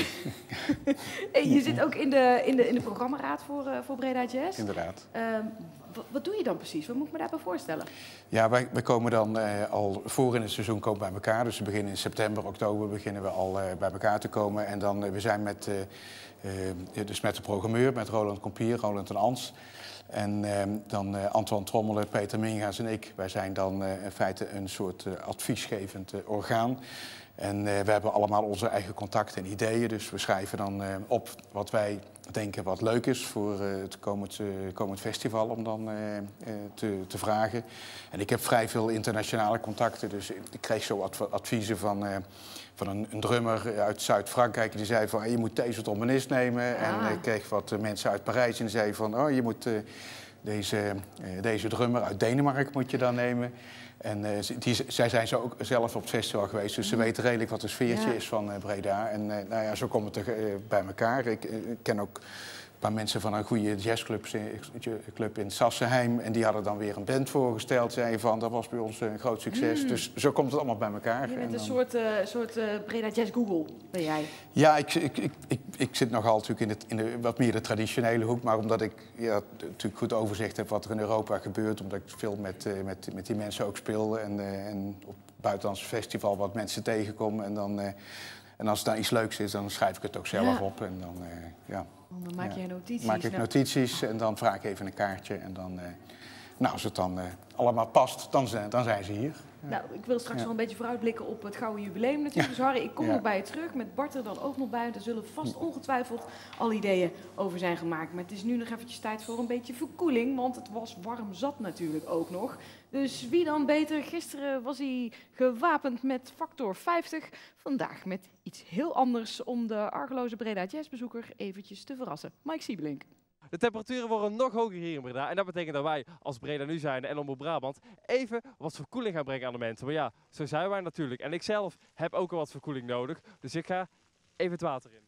Hey, je zit ook in de, in de, in de programmaraad voor, uh, voor Breda Jazz. Inderdaad. Uh, Wat doe je dan precies? Wat moet ik me daarbij voorstellen? Ja, wij, wij komen dan uh, al voor in het seizoen komen bij elkaar. Dus we beginnen in september, oktober beginnen we al uh, bij elkaar te komen. En dan, uh, we zijn met, uh, uh, dus met de programmeur, met Roland Kompier, Roland en Ans. En uh, dan uh, Antoine Trommelen, Peter Mingaas en ik. Wij zijn dan uh, in feite een soort uh, adviesgevend uh, orgaan. En uh, we hebben allemaal onze eigen contacten en ideeën. Dus we schrijven dan uh, op wat wij denken wat leuk is voor uh, het komend, uh, komend festival om dan uh, uh, te, te vragen. En ik heb vrij veel internationale contacten. Dus ik kreeg zo adv adviezen van, uh, van een, een drummer uit Zuid-Frankrijk. Die zei van, hey, je moet deze trombonist nemen. Ah. En ik kreeg wat uh, mensen uit Parijs en die zeiden van, oh, je moet uh, deze, uh, deze drummer uit Denemarken moet je dan nemen. En uh, die, zij zijn zo ook zelf op het festival geweest, dus ze weten redelijk wat het sfeertje ja. is van uh, Breda. En uh, nou ja, zo komt het er, uh, bij elkaar. Ik, uh, ik ken ook een paar mensen van een goede jazzclub club in Sassenheim. En die hadden dan weer een band voorgesteld. Zeiden van, dat was bij ons een groot succes. Mm. Dus zo komt het allemaal bij elkaar. Je bent en een dan... soort, uh, soort uh, Breda Jazz Google, ben jij? Ja, ik, ik, ik, ik, ik zit nogal natuurlijk in, het, in de wat meer de traditionele hoek. Maar omdat ik ja, natuurlijk goed overzicht heb wat er in Europa gebeurt. Omdat ik veel met, uh, met, met die mensen ook speel. En, uh, en op het buitenlandse festival wat mensen tegenkom. En dan... Uh, En als het dan iets leuks is, dan schrijf ik het ook zelf ja. op. En dan, uh, ja. dan maak je ja. notities. maak ik nou. notities en dan vraag ik even een kaartje. En dan, uh, nou, als het dan uh, allemaal past, dan, dan zijn ze hier. Ja. Nou, ik wil straks ja. wel een beetje vooruitblikken op het Gouden Jubileum natuurlijk. Ja. Dus Harry, ik kom ja. nog bij je terug. Met Bart er dan ook nog bij. Er zullen vast ongetwijfeld al ideeën over zijn gemaakt. Maar het is nu nog eventjes tijd voor een beetje verkoeling. Want het was warm zat natuurlijk ook nog. Dus wie dan beter? Gisteren was hij gewapend met factor vijftig. Vandaag met iets heel anders om de argeloze Breda Jazzbezoeker eventjes te verrassen. Mike Siebelink. De temperaturen worden nog hoger hier in Breda. En dat betekent dat wij als Breda Nu zijn en Omroep Brabant even wat verkoeling gaan brengen aan de mensen. Maar ja, zo zijn wij natuurlijk. En ik zelf heb ook al wat verkoeling nodig. Dus ik ga even het water in.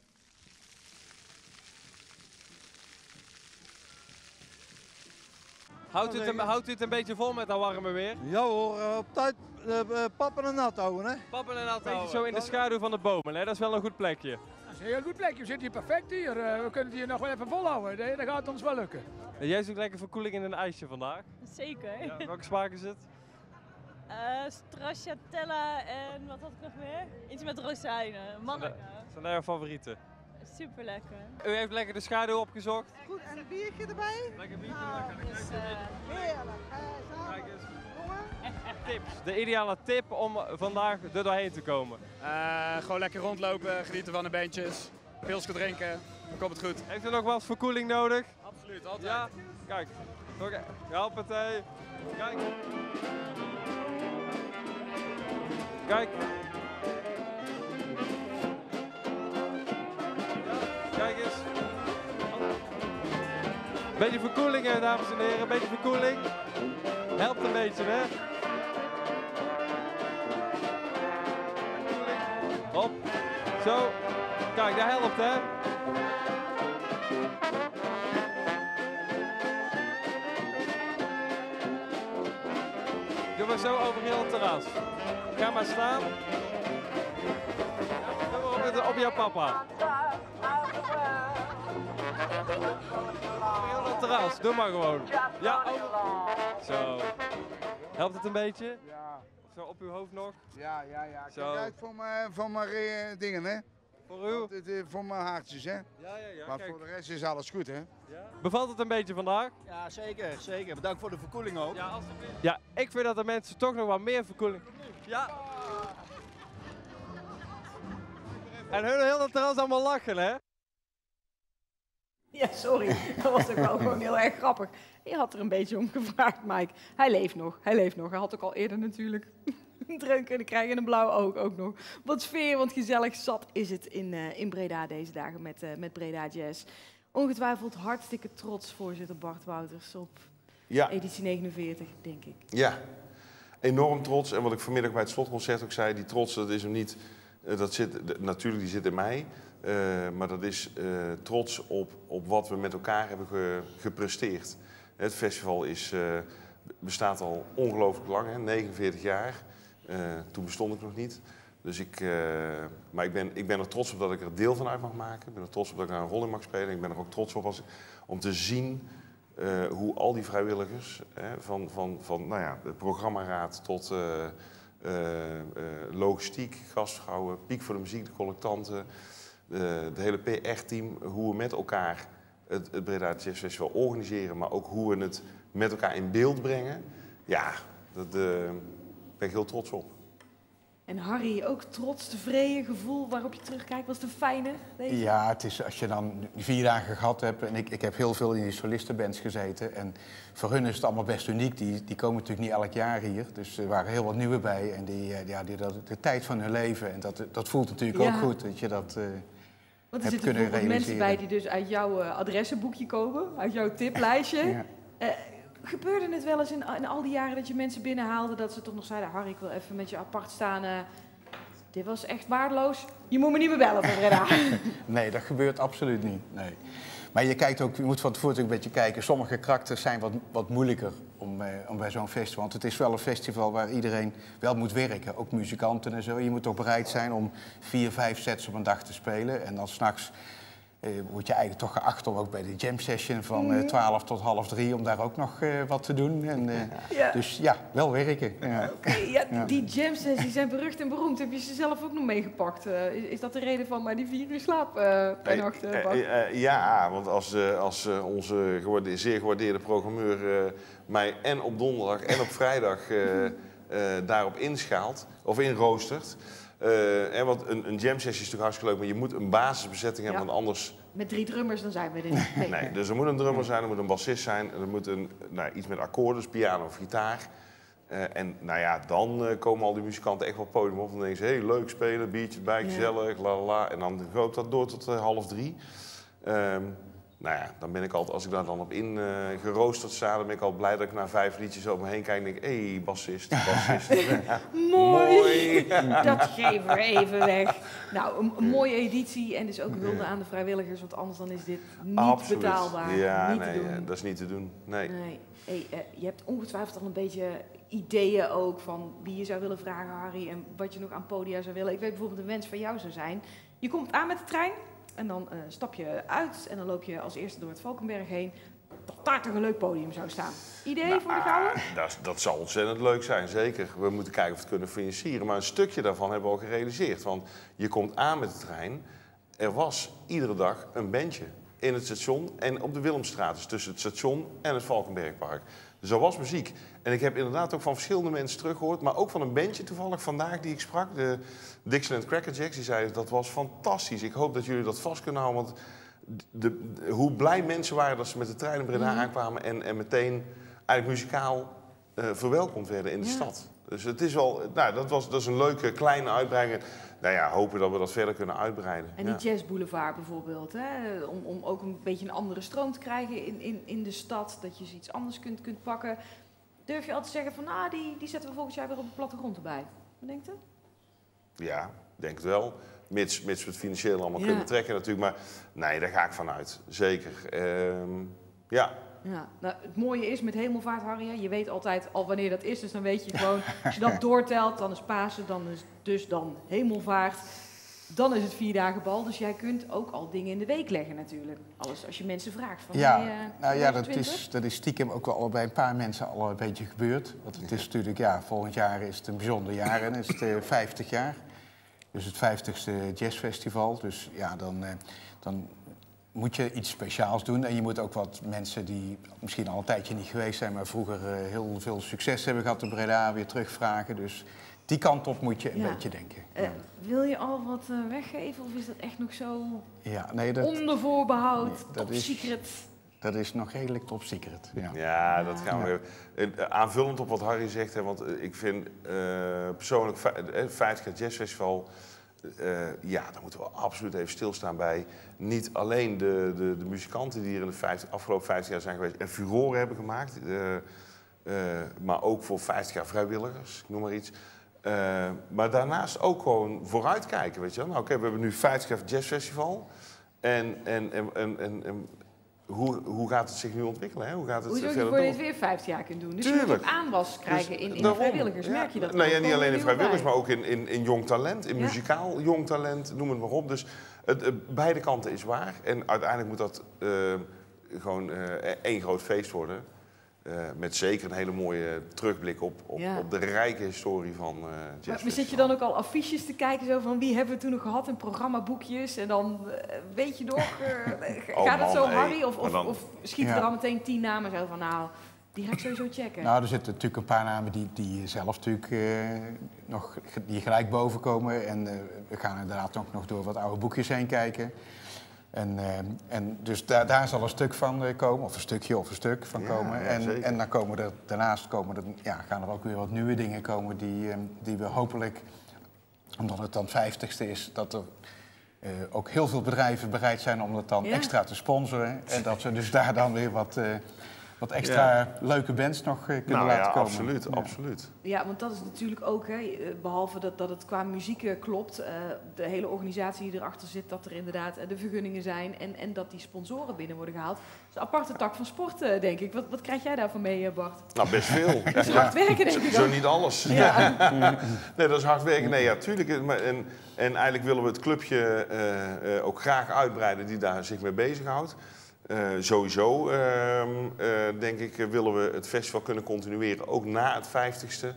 Houdt u, het een, houdt u het een beetje vol met dat warme weer? Ja hoor, op tijd uh, uh, pappen en nat houden, hè? Pappen en nat houden. Zo in de schaduw van de bomen, hè? Dat is wel een goed plekje. Dat is een heel goed plekje, we zitten hier perfect hier. Uh, we kunnen het hier nog wel even volhouden, nee, dat gaat ons wel lukken. En jij zoekt lekker verkoeling in een ijsje vandaag? Zeker. Ja, welke smaak is het? Uh, stracciatella en wat had ik nog meer? Iets met rozijnen, manneke. Zijn dat jouw favorieten? super lekker. U heeft lekker de schaduw opgezocht. Goed, en een biertje erbij? Lekker biertje, Nou, lekker. dus, uh, heerlijk. Uh, Kijk eens. Tips. De ideale tip om vandaag er doorheen te komen. Uh, gewoon lekker rondlopen, genieten van de bandjes, pilsje drinken, dan komt het goed. Heeft u nog wat verkoeling nodig? Absoluut, altijd. Ja, kijk. Oké, hoppatee. Kijk. Kijk. Ja, kijk eens. Beetje verkoeling, hè, dames en heren. Beetje verkoeling. Helpt een beetje, hè? Hop. Zo. Kijk, dat helpt, hè? Doe maar zo over heel het terras. Ga maar staan. Doe maar op, het, op jouw papa. Over heel het terras. Doe maar gewoon. Ja, over. Zo. Helpt het een beetje? Ja. Zo op uw hoofd nog? Ja, ja, ja. Zo. Kijk uit voor mijn, voor mijn uh, dingen, hè? Voor u? Want het, uh, voor mijn haartjes, hè? Ja, ja, ja. Maar Kijk. voor de rest is alles goed, hè? Ja. Bevalt het een beetje vandaag? Ja, zeker, zeker. Bedankt voor de verkoeling ook. Ja, alsjeblieft. Ja, ik vind dat de mensen toch nog wat meer verkoeling... Ja. En hun heel het terras allemaal lachen, hè? Ja, sorry. Dat was ook wel gewoon heel erg grappig. Je had er een beetje om gevraagd, Mike. Hij leeft nog, hij leeft nog. Hij had ook al eerder natuurlijk een dreun kunnen krijgen en een blauw oog ook nog. Wat sfeer, want gezellig zat is het in, uh, in Breda deze dagen met, uh, met Breda Jazz. Ongetwijfeld hartstikke trots, voorzitter Bart Wouters, op Ja. editie negenenveertig, denk ik. Ja, enorm trots. En wat ik vanmiddag bij het slotconcert ook zei, die trots, dat is hem niet... Uh, dat zit, natuurlijk, die zit in mij. Uh, maar dat is uh, trots op, op wat we met elkaar hebben ge, gepresteerd. Het festival is, uh, bestaat al ongelooflijk lang, hè, negenenveertig jaar. Uh, toen bestond ik nog niet. Dus ik, uh, maar ik ben, ik ben er trots op dat ik er deel van uit mag maken. Ik ben er trots op dat ik daar een rol in mag spelen. Ik ben er ook trots op als, om te zien uh, hoe al die vrijwilligers, hè, van, van, van nou ja, de programmaraad tot uh, uh, uh, logistiek, gastvrouwen, Piek voor de Muziek, de collectanten, de, de hele P R-team, hoe we met elkaar het, het Breda Jazz Festival organiseren, maar ook hoe we het met elkaar in beeld brengen. Ja, daar uh, ben ik heel trots op. En Harry, ook trots, tevreden, gevoel waarop je terugkijkt, was het een fijne? Deze? Ja, het is als je dan vier dagen gehad hebt en ik, ik heb heel veel in die solistenbands gezeten en voor hun is het allemaal best uniek. Die, die komen natuurlijk niet elk jaar hier, dus er waren heel wat nieuwe bij en die, ja, die hadden de tijd van hun leven en dat, dat voelt natuurlijk Ja. ook goed dat je dat uh, Want er hebt zitten kunnen bijvoorbeeld realiseren. mensen bij die dus uit jouw uh, adressenboekje komen, uit jouw tiplijstje. Ja. Uh, gebeurde het wel eens in, in al die jaren dat je mensen binnenhaalde dat ze toch nog zeiden, Harry, ik wil even met je apart staan. Uh, dit was echt waardeloos. Je moet me niet meer bellen voor Breda. Nee, dat gebeurt absoluut niet. Nee. Maar je kijkt ook, je moet van tevoren een beetje kijken. Sommige karakters zijn wat, wat moeilijker om, eh, om bij zo'n festival. Want het is wel een festival waar iedereen wel moet werken. Ook muzikanten en zo. Je moet toch bereid zijn om vier, vijf sets op een dag te spelen. En dan s'nachts eh, word je eigenlijk toch geacht om ook bij de jam session van eh, twaalf tot half drie... om daar ook nog eh, wat te doen. En, eh, Ja. Dus ja, wel werken. Ja. Ja, Ja. die jam sessies zijn berucht en beroemd. Heb je ze zelf ook nog meegepakt? Uh, is, is dat de reden van maar die vier uur slaap uh, per Eh, nacht? Uh, eh, Bart? eh, eh, ja, want als, uh, als uh, onze gewaarde- zeer gewaardeerde programmeur uh, mij en op donderdag en op vrijdag uh, uh, daarop inschaalt, of inroostert. Uh, en want een, een jam sessie is natuurlijk hartstikke leuk, maar je moet een basisbezetting hebben, Ja. want anders... Met drie drummers, dan zijn we er niet. Nee. Nee, dus er moet een drummer zijn, er moet een bassist zijn, er moet een, nou, iets met akkoorden, dus piano of gitaar. Uh, en nou ja, dan uh, komen al die muzikanten echt wel het podium op. Dan denken ze, hé, hey, leuk spelen, biertje bij, Ja. gezellig, la la la. En dan loopt dat door tot uh, half drie. Um, nou ja, dan ben ik altijd, als ik daar dan op in uh, geroosterd sta, dan ben ik al blij dat ik na vijf liedjes over me heen kijk en denk, hé, hey, bassist, bassist. Ja, Mooi! mooi. Dat geven we even weg. Nou, een, een mooie editie en dus ook hulde aan de vrijwilligers, want anders dan is dit niet Absoluut. betaalbaar. Ja, niet nee, te doen. ja, dat is niet te doen. Nee. Nee. Hey, uh, je hebt ongetwijfeld al een beetje ideeën ook van wie je zou willen vragen, Harry, en wat je nog aan podia zou willen. Ik weet bijvoorbeeld een wens van jou zou zijn. Je komt aan met de trein en dan uh, stap je uit en dan loop je als eerste door het Valkenberg heen. Dat daar toch een leuk podium zou staan. Idee Nou, voor de gouden? Dat, dat zal ontzettend leuk zijn, zeker. We moeten kijken of we het kunnen financieren. Maar een stukje daarvan hebben we al gerealiseerd. Want je komt aan met de trein er was iedere dag een bandje in het station en op de Willemstraat. Dus tussen het station en het Valkenbergpark. Dus er was muziek. En ik heb inderdaad ook van verschillende mensen teruggehoord, maar ook van een bandje toevallig vandaag die ik sprak, de Dixieland Crackerjacks, die zeiden dat was fantastisch. Ik hoop dat jullie dat vast kunnen houden, want de, de, hoe blij mensen waren dat ze met de trein in Breda Mhm. aankwamen en, en meteen eigenlijk muzikaal uh, verwelkomd werden in de Ja. stad. Dus het is wel, nou, dat, was, dat is een leuke kleine uitbreiding. Nou ja, hopen dat we dat verder kunnen uitbreiden. En die Ja. Jazz Boulevard bijvoorbeeld, hè? Om, om ook een beetje een andere stroom te krijgen in, in, in de stad, dat je ze iets anders kunt, kunt pakken. Durf je altijd te zeggen van, ah, die, die zetten we volgend jaar weer op de plattegrond erbij. Wat denkt u? Ja, ik denk het wel. Mits, mits we het financieel allemaal Ja. kunnen trekken natuurlijk. Maar nee, daar ga ik vanuit. Zeker. Ehm, ja. Ja, nou, het mooie is met hemelvaart, Harry, hè, je weet altijd al wanneer dat is. Dus dan weet je gewoon, als je dat doortelt, dan is Pasen, dan is dus dan hemelvaart. Dan is het vier dagen bal, dus jij kunt ook al dingen in de week leggen natuurlijk. Alles als je mensen vraagt van, Ja, hey, uh, nou ja, dat twintig? is, dat is stiekem ook wel bij een paar mensen al een beetje gebeurd. Want het is natuurlijk, ja, volgend jaar is het een bijzonder jaar en is het uh, vijftig jaar. Dus het vijftigste jazzfestival. Dus ja, dan, uh, dan moet je iets speciaals doen. En je moet ook wat mensen die misschien al een tijdje niet geweest zijn, maar vroeger uh, heel veel succes hebben gehad in Breda weer terugvragen. Dus die kant op moet je een Ja. beetje denken. Uh, wil je al wat uh, weggeven of is dat echt nog zo Ja, nee, dat, onder voorbehoud, nee, dat top is- secret? dat is nog redelijk top secret. Ja, Ja, dat gaan we. Uh, aanvullend op wat Harry zegt, hè, want uh, ik vind uh, persoonlijk het vijftig jaar Jazz Festival. Uh, ja, daar moeten we absoluut even stilstaan bij. Niet alleen de, de, de muzikanten die hier in de vijftig, afgelopen vijftig jaar zijn geweest en furoren hebben gemaakt, uh, uh, maar ook voor vijftig jaar vrijwilligers, ik noem maar iets. Uh, maar daarnaast ook gewoon vooruitkijken, weet je wel. Nou, oké, we hebben nu vijftig jaar Jazz Festival. En, en, en, en, en, en hoe, hoe gaat het zich nu ontwikkelen? Hè? Hoe gaat het Hoe zorg je verder ervoor door? dat je het weer vijftig jaar kunt doen? Dus je moet Tuurlijk. ook aanwas krijgen Dus in, in daarom, vrijwilligers, ja. merk je dat? Nee, ook? ja, niet Komen alleen er in nieuwe vrijwilligers, bij? maar ook in, in, in jong talent, in Ja. muzikaal jong talent, noem het maar op. Dus het, het, beide kanten is waar. En uiteindelijk moet dat uh, gewoon uh, één groot feest worden. Uh, met zeker een hele mooie terugblik op, op, Ja. op de rijke historie van uh, jazz. Maar zit je dan ook al affiches te kijken zo van wie hebben we toen nog gehad en programmaboekjes en dan uh, weet je nog, uh, Oh, gaat het man, zo hey. Harry of, Maar of, dan- of schieten Ja. er al meteen tien namen zo van nou, die ga ik sowieso checken. Nou, er zitten natuurlijk een paar namen die, die zelf natuurlijk eh, nog die gelijk boven komen. En eh, we gaan inderdaad ook nog door wat oude boekjes heen kijken. En, eh, en dus da daar zal een stuk van eh, komen, of een stukje of een stuk van Ja, komen. ja, en, zeker. en dan komen er, daarnaast komen er, ja, gaan er ook weer wat nieuwe dingen komen die, eh, die we hopelijk, omdat het dan vijftigste is, dat er eh, ook heel veel bedrijven bereid zijn om het dan Ja. extra te sponsoren. En dat ze dus daar dan weer wat, eh, wat extra Ja. leuke bands nog eh, kunnen Nou laten ja, komen. absoluut, Ja. absoluut. Ja, want dat is natuurlijk ook, hè, eh, behalve dat, dat het qua muziek eh, klopt, eh, de hele organisatie die erachter zit, dat er inderdaad eh, de vergunningen zijn en, en dat die sponsoren binnen worden gehaald. Dat is een aparte tak van sport, eh, denk ik. Wat, wat krijg jij daarvan mee, eh, Bart? Nou, best veel. Dat is hard werken, denk ik Zo ook. niet alles. Ja. Nee, dat is hard werken. Nee, ja, tuurlijk. Maar- En, en eigenlijk willen we het clubje eh, eh, ook graag uitbreiden die daar zich mee bezighoudt. Uh, sowieso, ehm, uh, denk ik, uh, willen we het festival kunnen continueren. Ook na het vijftigste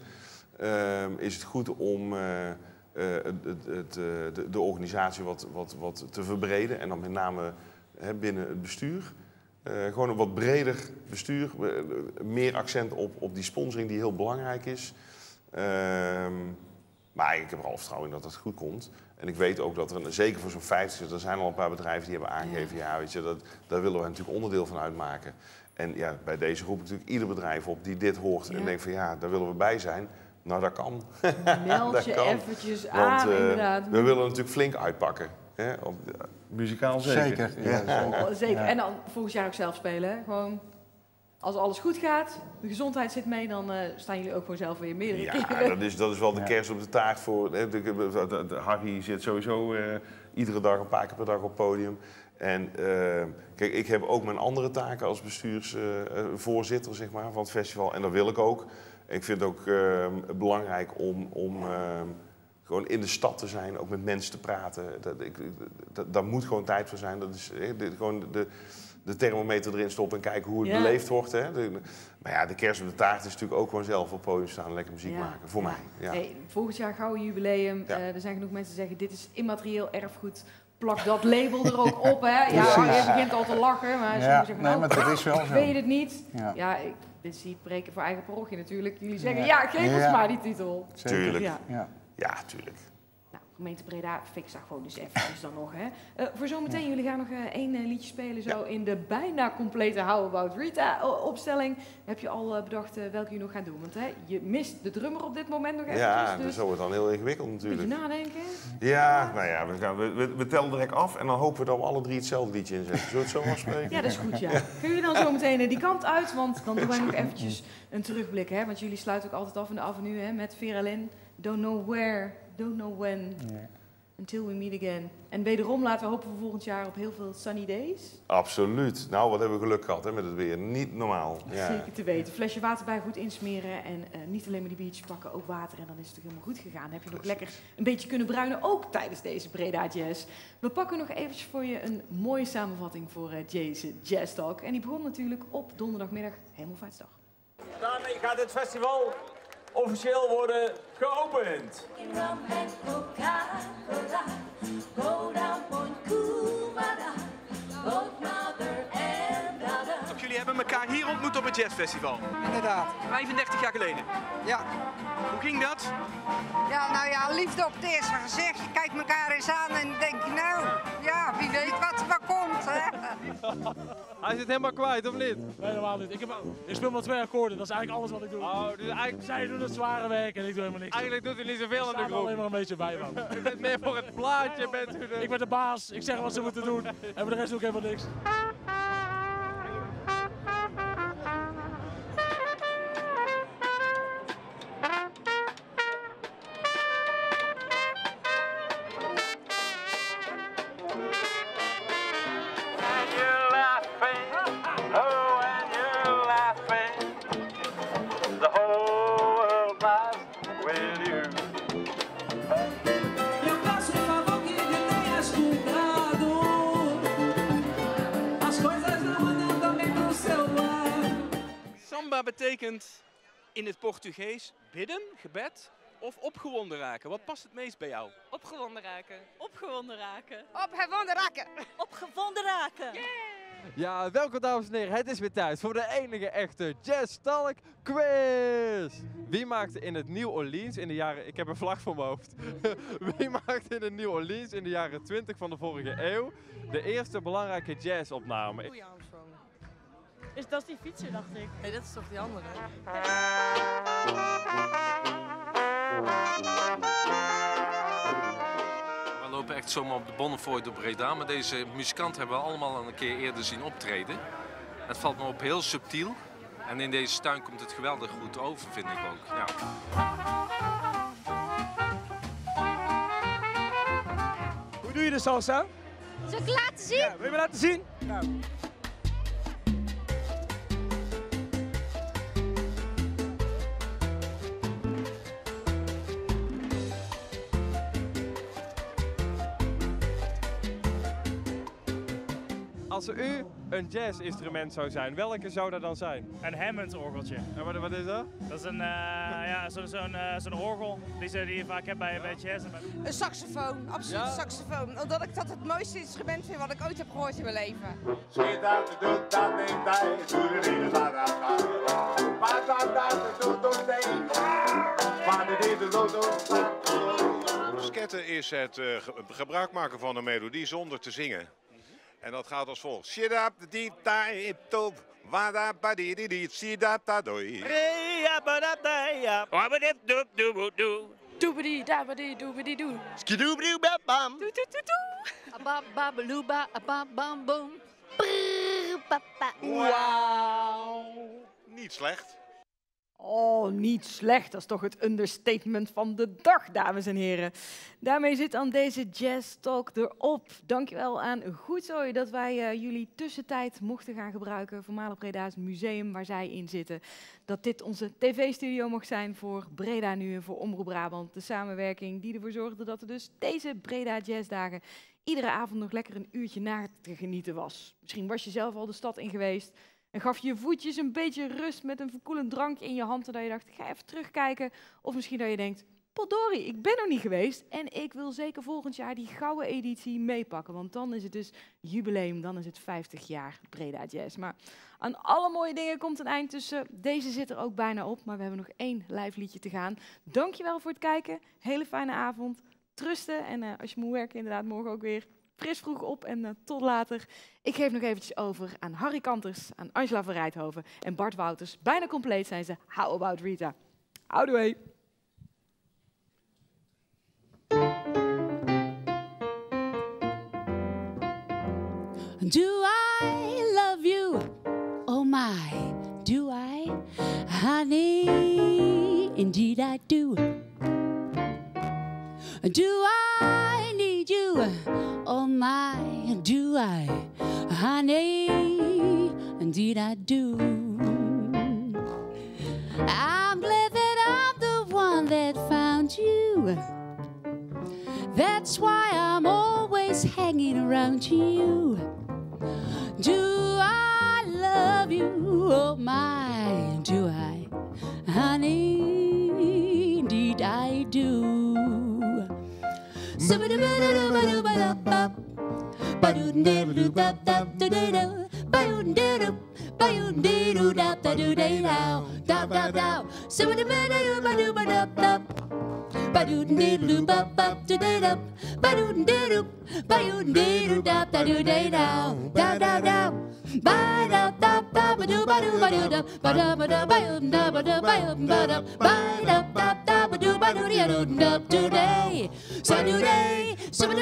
Ehm, is het goed om uh, uh, het, het, het, uh, de, de organisatie wat, wat, wat te verbreden. En dan met name hè, binnen het bestuur. Uh, gewoon een wat breder bestuur. Uh, meer accent op, op die sponsoring die heel belangrijk is. Ehm, maar ik heb er al vertrouwen in dat het goed komt. En ik weet ook dat er, een, zeker voor zo'n vijftig, er zijn al een paar bedrijven die hebben aangegeven, ja, weet je, dat, daar willen we natuurlijk onderdeel van uitmaken. En ja, bij deze roep ik natuurlijk ieder bedrijf op die dit hoort Ja. en denkt van ja, daar willen we bij zijn. Nou, dat kan. Meld Dat je kan. eventjes Want, aan, uh, inderdaad. we willen natuurlijk flink uitpakken. Hè? Op, uh, muzikaal zeker. Zeker, ja, Oh, zeker. Ja. En dan volgend jaar ook zelf spelen. Hè? Gewoon, als alles goed gaat, de gezondheid zit mee, dan uh, staan jullie ook gewoon zelf weer meerdere Ja, keren. dat is, dat is wel de Ja. kerst op de taart voor. Hè, de, de, de, de- Harry zit sowieso uh, iedere dag, een paar keer per dag op het podium. En uh, kijk, ik heb ook mijn andere taken als bestuursvoorzitter uh, zeg maar, van het festival. En dat wil ik ook. Ik vind het ook uh, belangrijk om, om uh, gewoon in de stad te zijn, ook met mensen te praten. Dat, ik, dat, daar moet gewoon tijd voor zijn. Dat is hè, de, gewoon de, de thermometer erin stoppen en kijken hoe het Ja. beleefd wordt. Hè. De, maar ja, de kerst op de taart is natuurlijk ook gewoon zelf op het podium staan en lekker muziek Ja. maken. Voor mij. Ja. Hey, volgend jaar gouden jubileum. Ja. Uh, er zijn genoeg mensen die zeggen, dit is immaterieel erfgoed. plak dat label er ook op, hè. Ja, Precies. je begint al te lachen, maar Ja, sommigen zeggen, nee, nou, maar dat is wel zo. weet het niet. Ja. Ja, ik, dit is niet preken voor eigen parochie natuurlijk. Jullie zeggen, Ja. ja, geef ons Ja. maar die titel. Tuurlijk. Ja. Ja. Ja, tuurlijk. Nou, gemeente Breda, fix dat gewoon dus eventjes dan nog, hè. Uh, voor zometeen, jullie gaan nog uh, één uh, liedje spelen zo in de bijna complete How About Rita opstelling. Heb je al uh, bedacht uh, welke je nog gaat doen? Want hè, je mist de drummer op dit moment nog eventjes. Ja, dus dus zo wordt dan heel ingewikkeld natuurlijk. Beetje nadenken. Ja, nou ja, we, gaan, we, we, we tellen direct af en dan hopen we dat we alle drie hetzelfde liedje inzetten. Zullen we het zo afspreken? Ja, dat is goed, ja. Kunnen jullie dan zo meteen uh, die kant uit? Want dan doen wij nog eventjes een terugblik, hè. Want jullie sluiten ook altijd af in de avenue, hè, met Vera Lynn. Don't know where, don't know when. Ja. Until we meet again. En wederom laten we hopen voor volgend jaar op heel veel sunny days. Absoluut. Nou, wat hebben we geluk gehad hè, met het weer. Niet normaal. Ja. Zeker te weten. Flesje water bij, goed insmeren. En uh, niet alleen maar die biertjes pakken, ook water. En dan is het toch helemaal goed gegaan. Heb je nog lekker een beetje kunnen bruinen, ook tijdens deze Breda Jazz. We pakken nog eventjes voor je een mooie samenvatting voor uh, deze Jazz Talk. En die begon natuurlijk op donderdagmiddag Hemelvaartsdag. Daarmee gaat het festival officieel worden geopend. Jullie hebben elkaar hier ontmoet op het jazzfestival. Inderdaad. vijfendertig jaar geleden. Ja. Hoe ging dat? Ja, nou ja, liefde op het eerste gezicht. Je kijkt elkaar eens aan en denk je, nou, ja, wie weet wat er maar komt, hè. Hij zit helemaal kwijt, of niet? Nee, helemaal niet. Ik, heb, ik speel maar twee akkoorden, dat is eigenlijk alles wat ik doe. Oh, dus eigenlijk... Zij doen het zware werk en ik doe helemaal niks. Eigenlijk doet u niet zoveel aan de groep. alleen maar een beetje bij, man. U bent meer voor het plaatje, bent u de... Ik ben de baas, ik zeg wat ze moeten doen en voor de rest doe ik helemaal niks. Samba betekent in het Portugees bidden, gebed of opgewonden raken. Wat past het meest bij jou? Opgewonden raken. Opgewonden raken. Opgewonden raken. Opgewonden raken. Ja, welkom dames en heren. Het is weer tijd voor de enige echte Jazz Talk Quiz. Wie maakte in het New Orleans in de jaren... Ik heb een vlag voor mijn hoofd. Wie maakte in het New Orleans in de jaren twintig van de vorige eeuw de eerste belangrijke jazzopname? Louis Armstrong. Is dat die fietser, dacht ik? Nee, dat is toch die andere? We lopen echt zomaar op de Bonnefoy door Breda, maar deze muzikanten hebben we allemaal al een keer eerder zien optreden. Het valt me op heel subtiel en in deze tuin komt het geweldig goed over, vind ik ook. Ja. Hoe doe je de salsa? Zal ik laten zien? Ja, wil je me laten zien? Ja. Als u een jazzinstrument zou zijn, welke zou dat dan zijn? Een Hammond-orgeltje. En wat, wat is dat? Dat is een, uh, ja, zo'n zo'n uh, zo'n orgel die, ze, die je vaak hebt bij, bij jazz. En bij... Een saxofoon, absoluut een saxofoon. Omdat ik dat het mooiste instrument vind wat ik ooit heb gehoord in mijn leven. Sketten is het uh, gebruik maken van een melodie zonder te zingen. En dat gaat als volgt. Shit up the deep dive top. Wada badi di di shit up da doi. Rea badada ya. Wabadip doop doop doop. Doobity dabity doobity doo. Skidoobity bam bam. Doe doe doe doe. Abab babaluba abab bam boom. Brrr, papa. Wauw. Niet slecht. Oh, niet slecht. Dat is toch het understatement van de dag, dames en heren. Daarmee zit aan deze Jazz Talk erop. Dankjewel aan Goedzooi dat wij uh, jullie tussentijd mochten gaan gebruiken. Voormalig Breda's museum waar zij in zitten. Dat dit onze tv-studio mocht zijn voor Breda Nu en voor Omroep Brabant. De samenwerking die ervoor zorgde dat er dus deze Breda Jazzdagen iedere avond nog lekker een uurtje na te genieten was. Misschien was je zelf al de stad in geweest. En gaf je je voetjes een beetje rust met een verkoelend drankje in je hand. En dat je dacht, ik ga even terugkijken. Of misschien dat je denkt, potverdorie, ik ben nog niet geweest. En ik wil zeker volgend jaar die gouden editie meepakken. Want dan is het dus jubileum, dan is het vijftig jaar Breda Jazz. Maar aan alle mooie dingen komt een eind tussen. Deze zit er ook bijna op, maar we hebben nog één live liedje te gaan. Dankjewel voor het kijken. Hele fijne avond. Trusten en uh, als je moet werken, inderdaad morgen ook weer fris vroeg op en uh, tot later. Ik geef nog eventjes over aan Harry Kanters, aan Angela van Rijthoven en Bart Wouters. Bijna compleet zijn ze. How about Rita? Houdoe. Do I love you? Oh my, do I? Honey, indeed I do. Do I need you? Oh my, do I? Honey, indeed I do. I'm glad that I'm the one that found you. That's why I'm always hanging around you. Do I love you? Oh my, do I? Honey, indeed I do. Today, Saturday,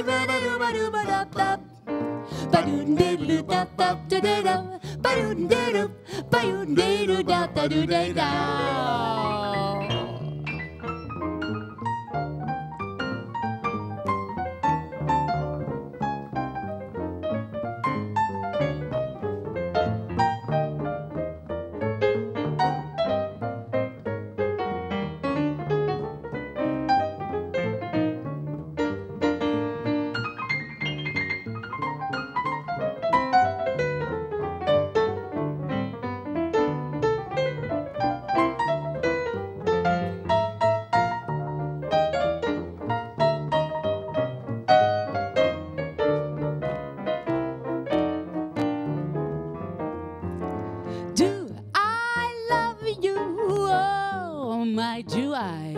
do I?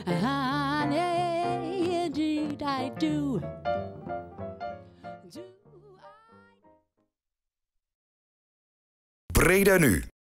Honey, indeed I do. Breda Nu.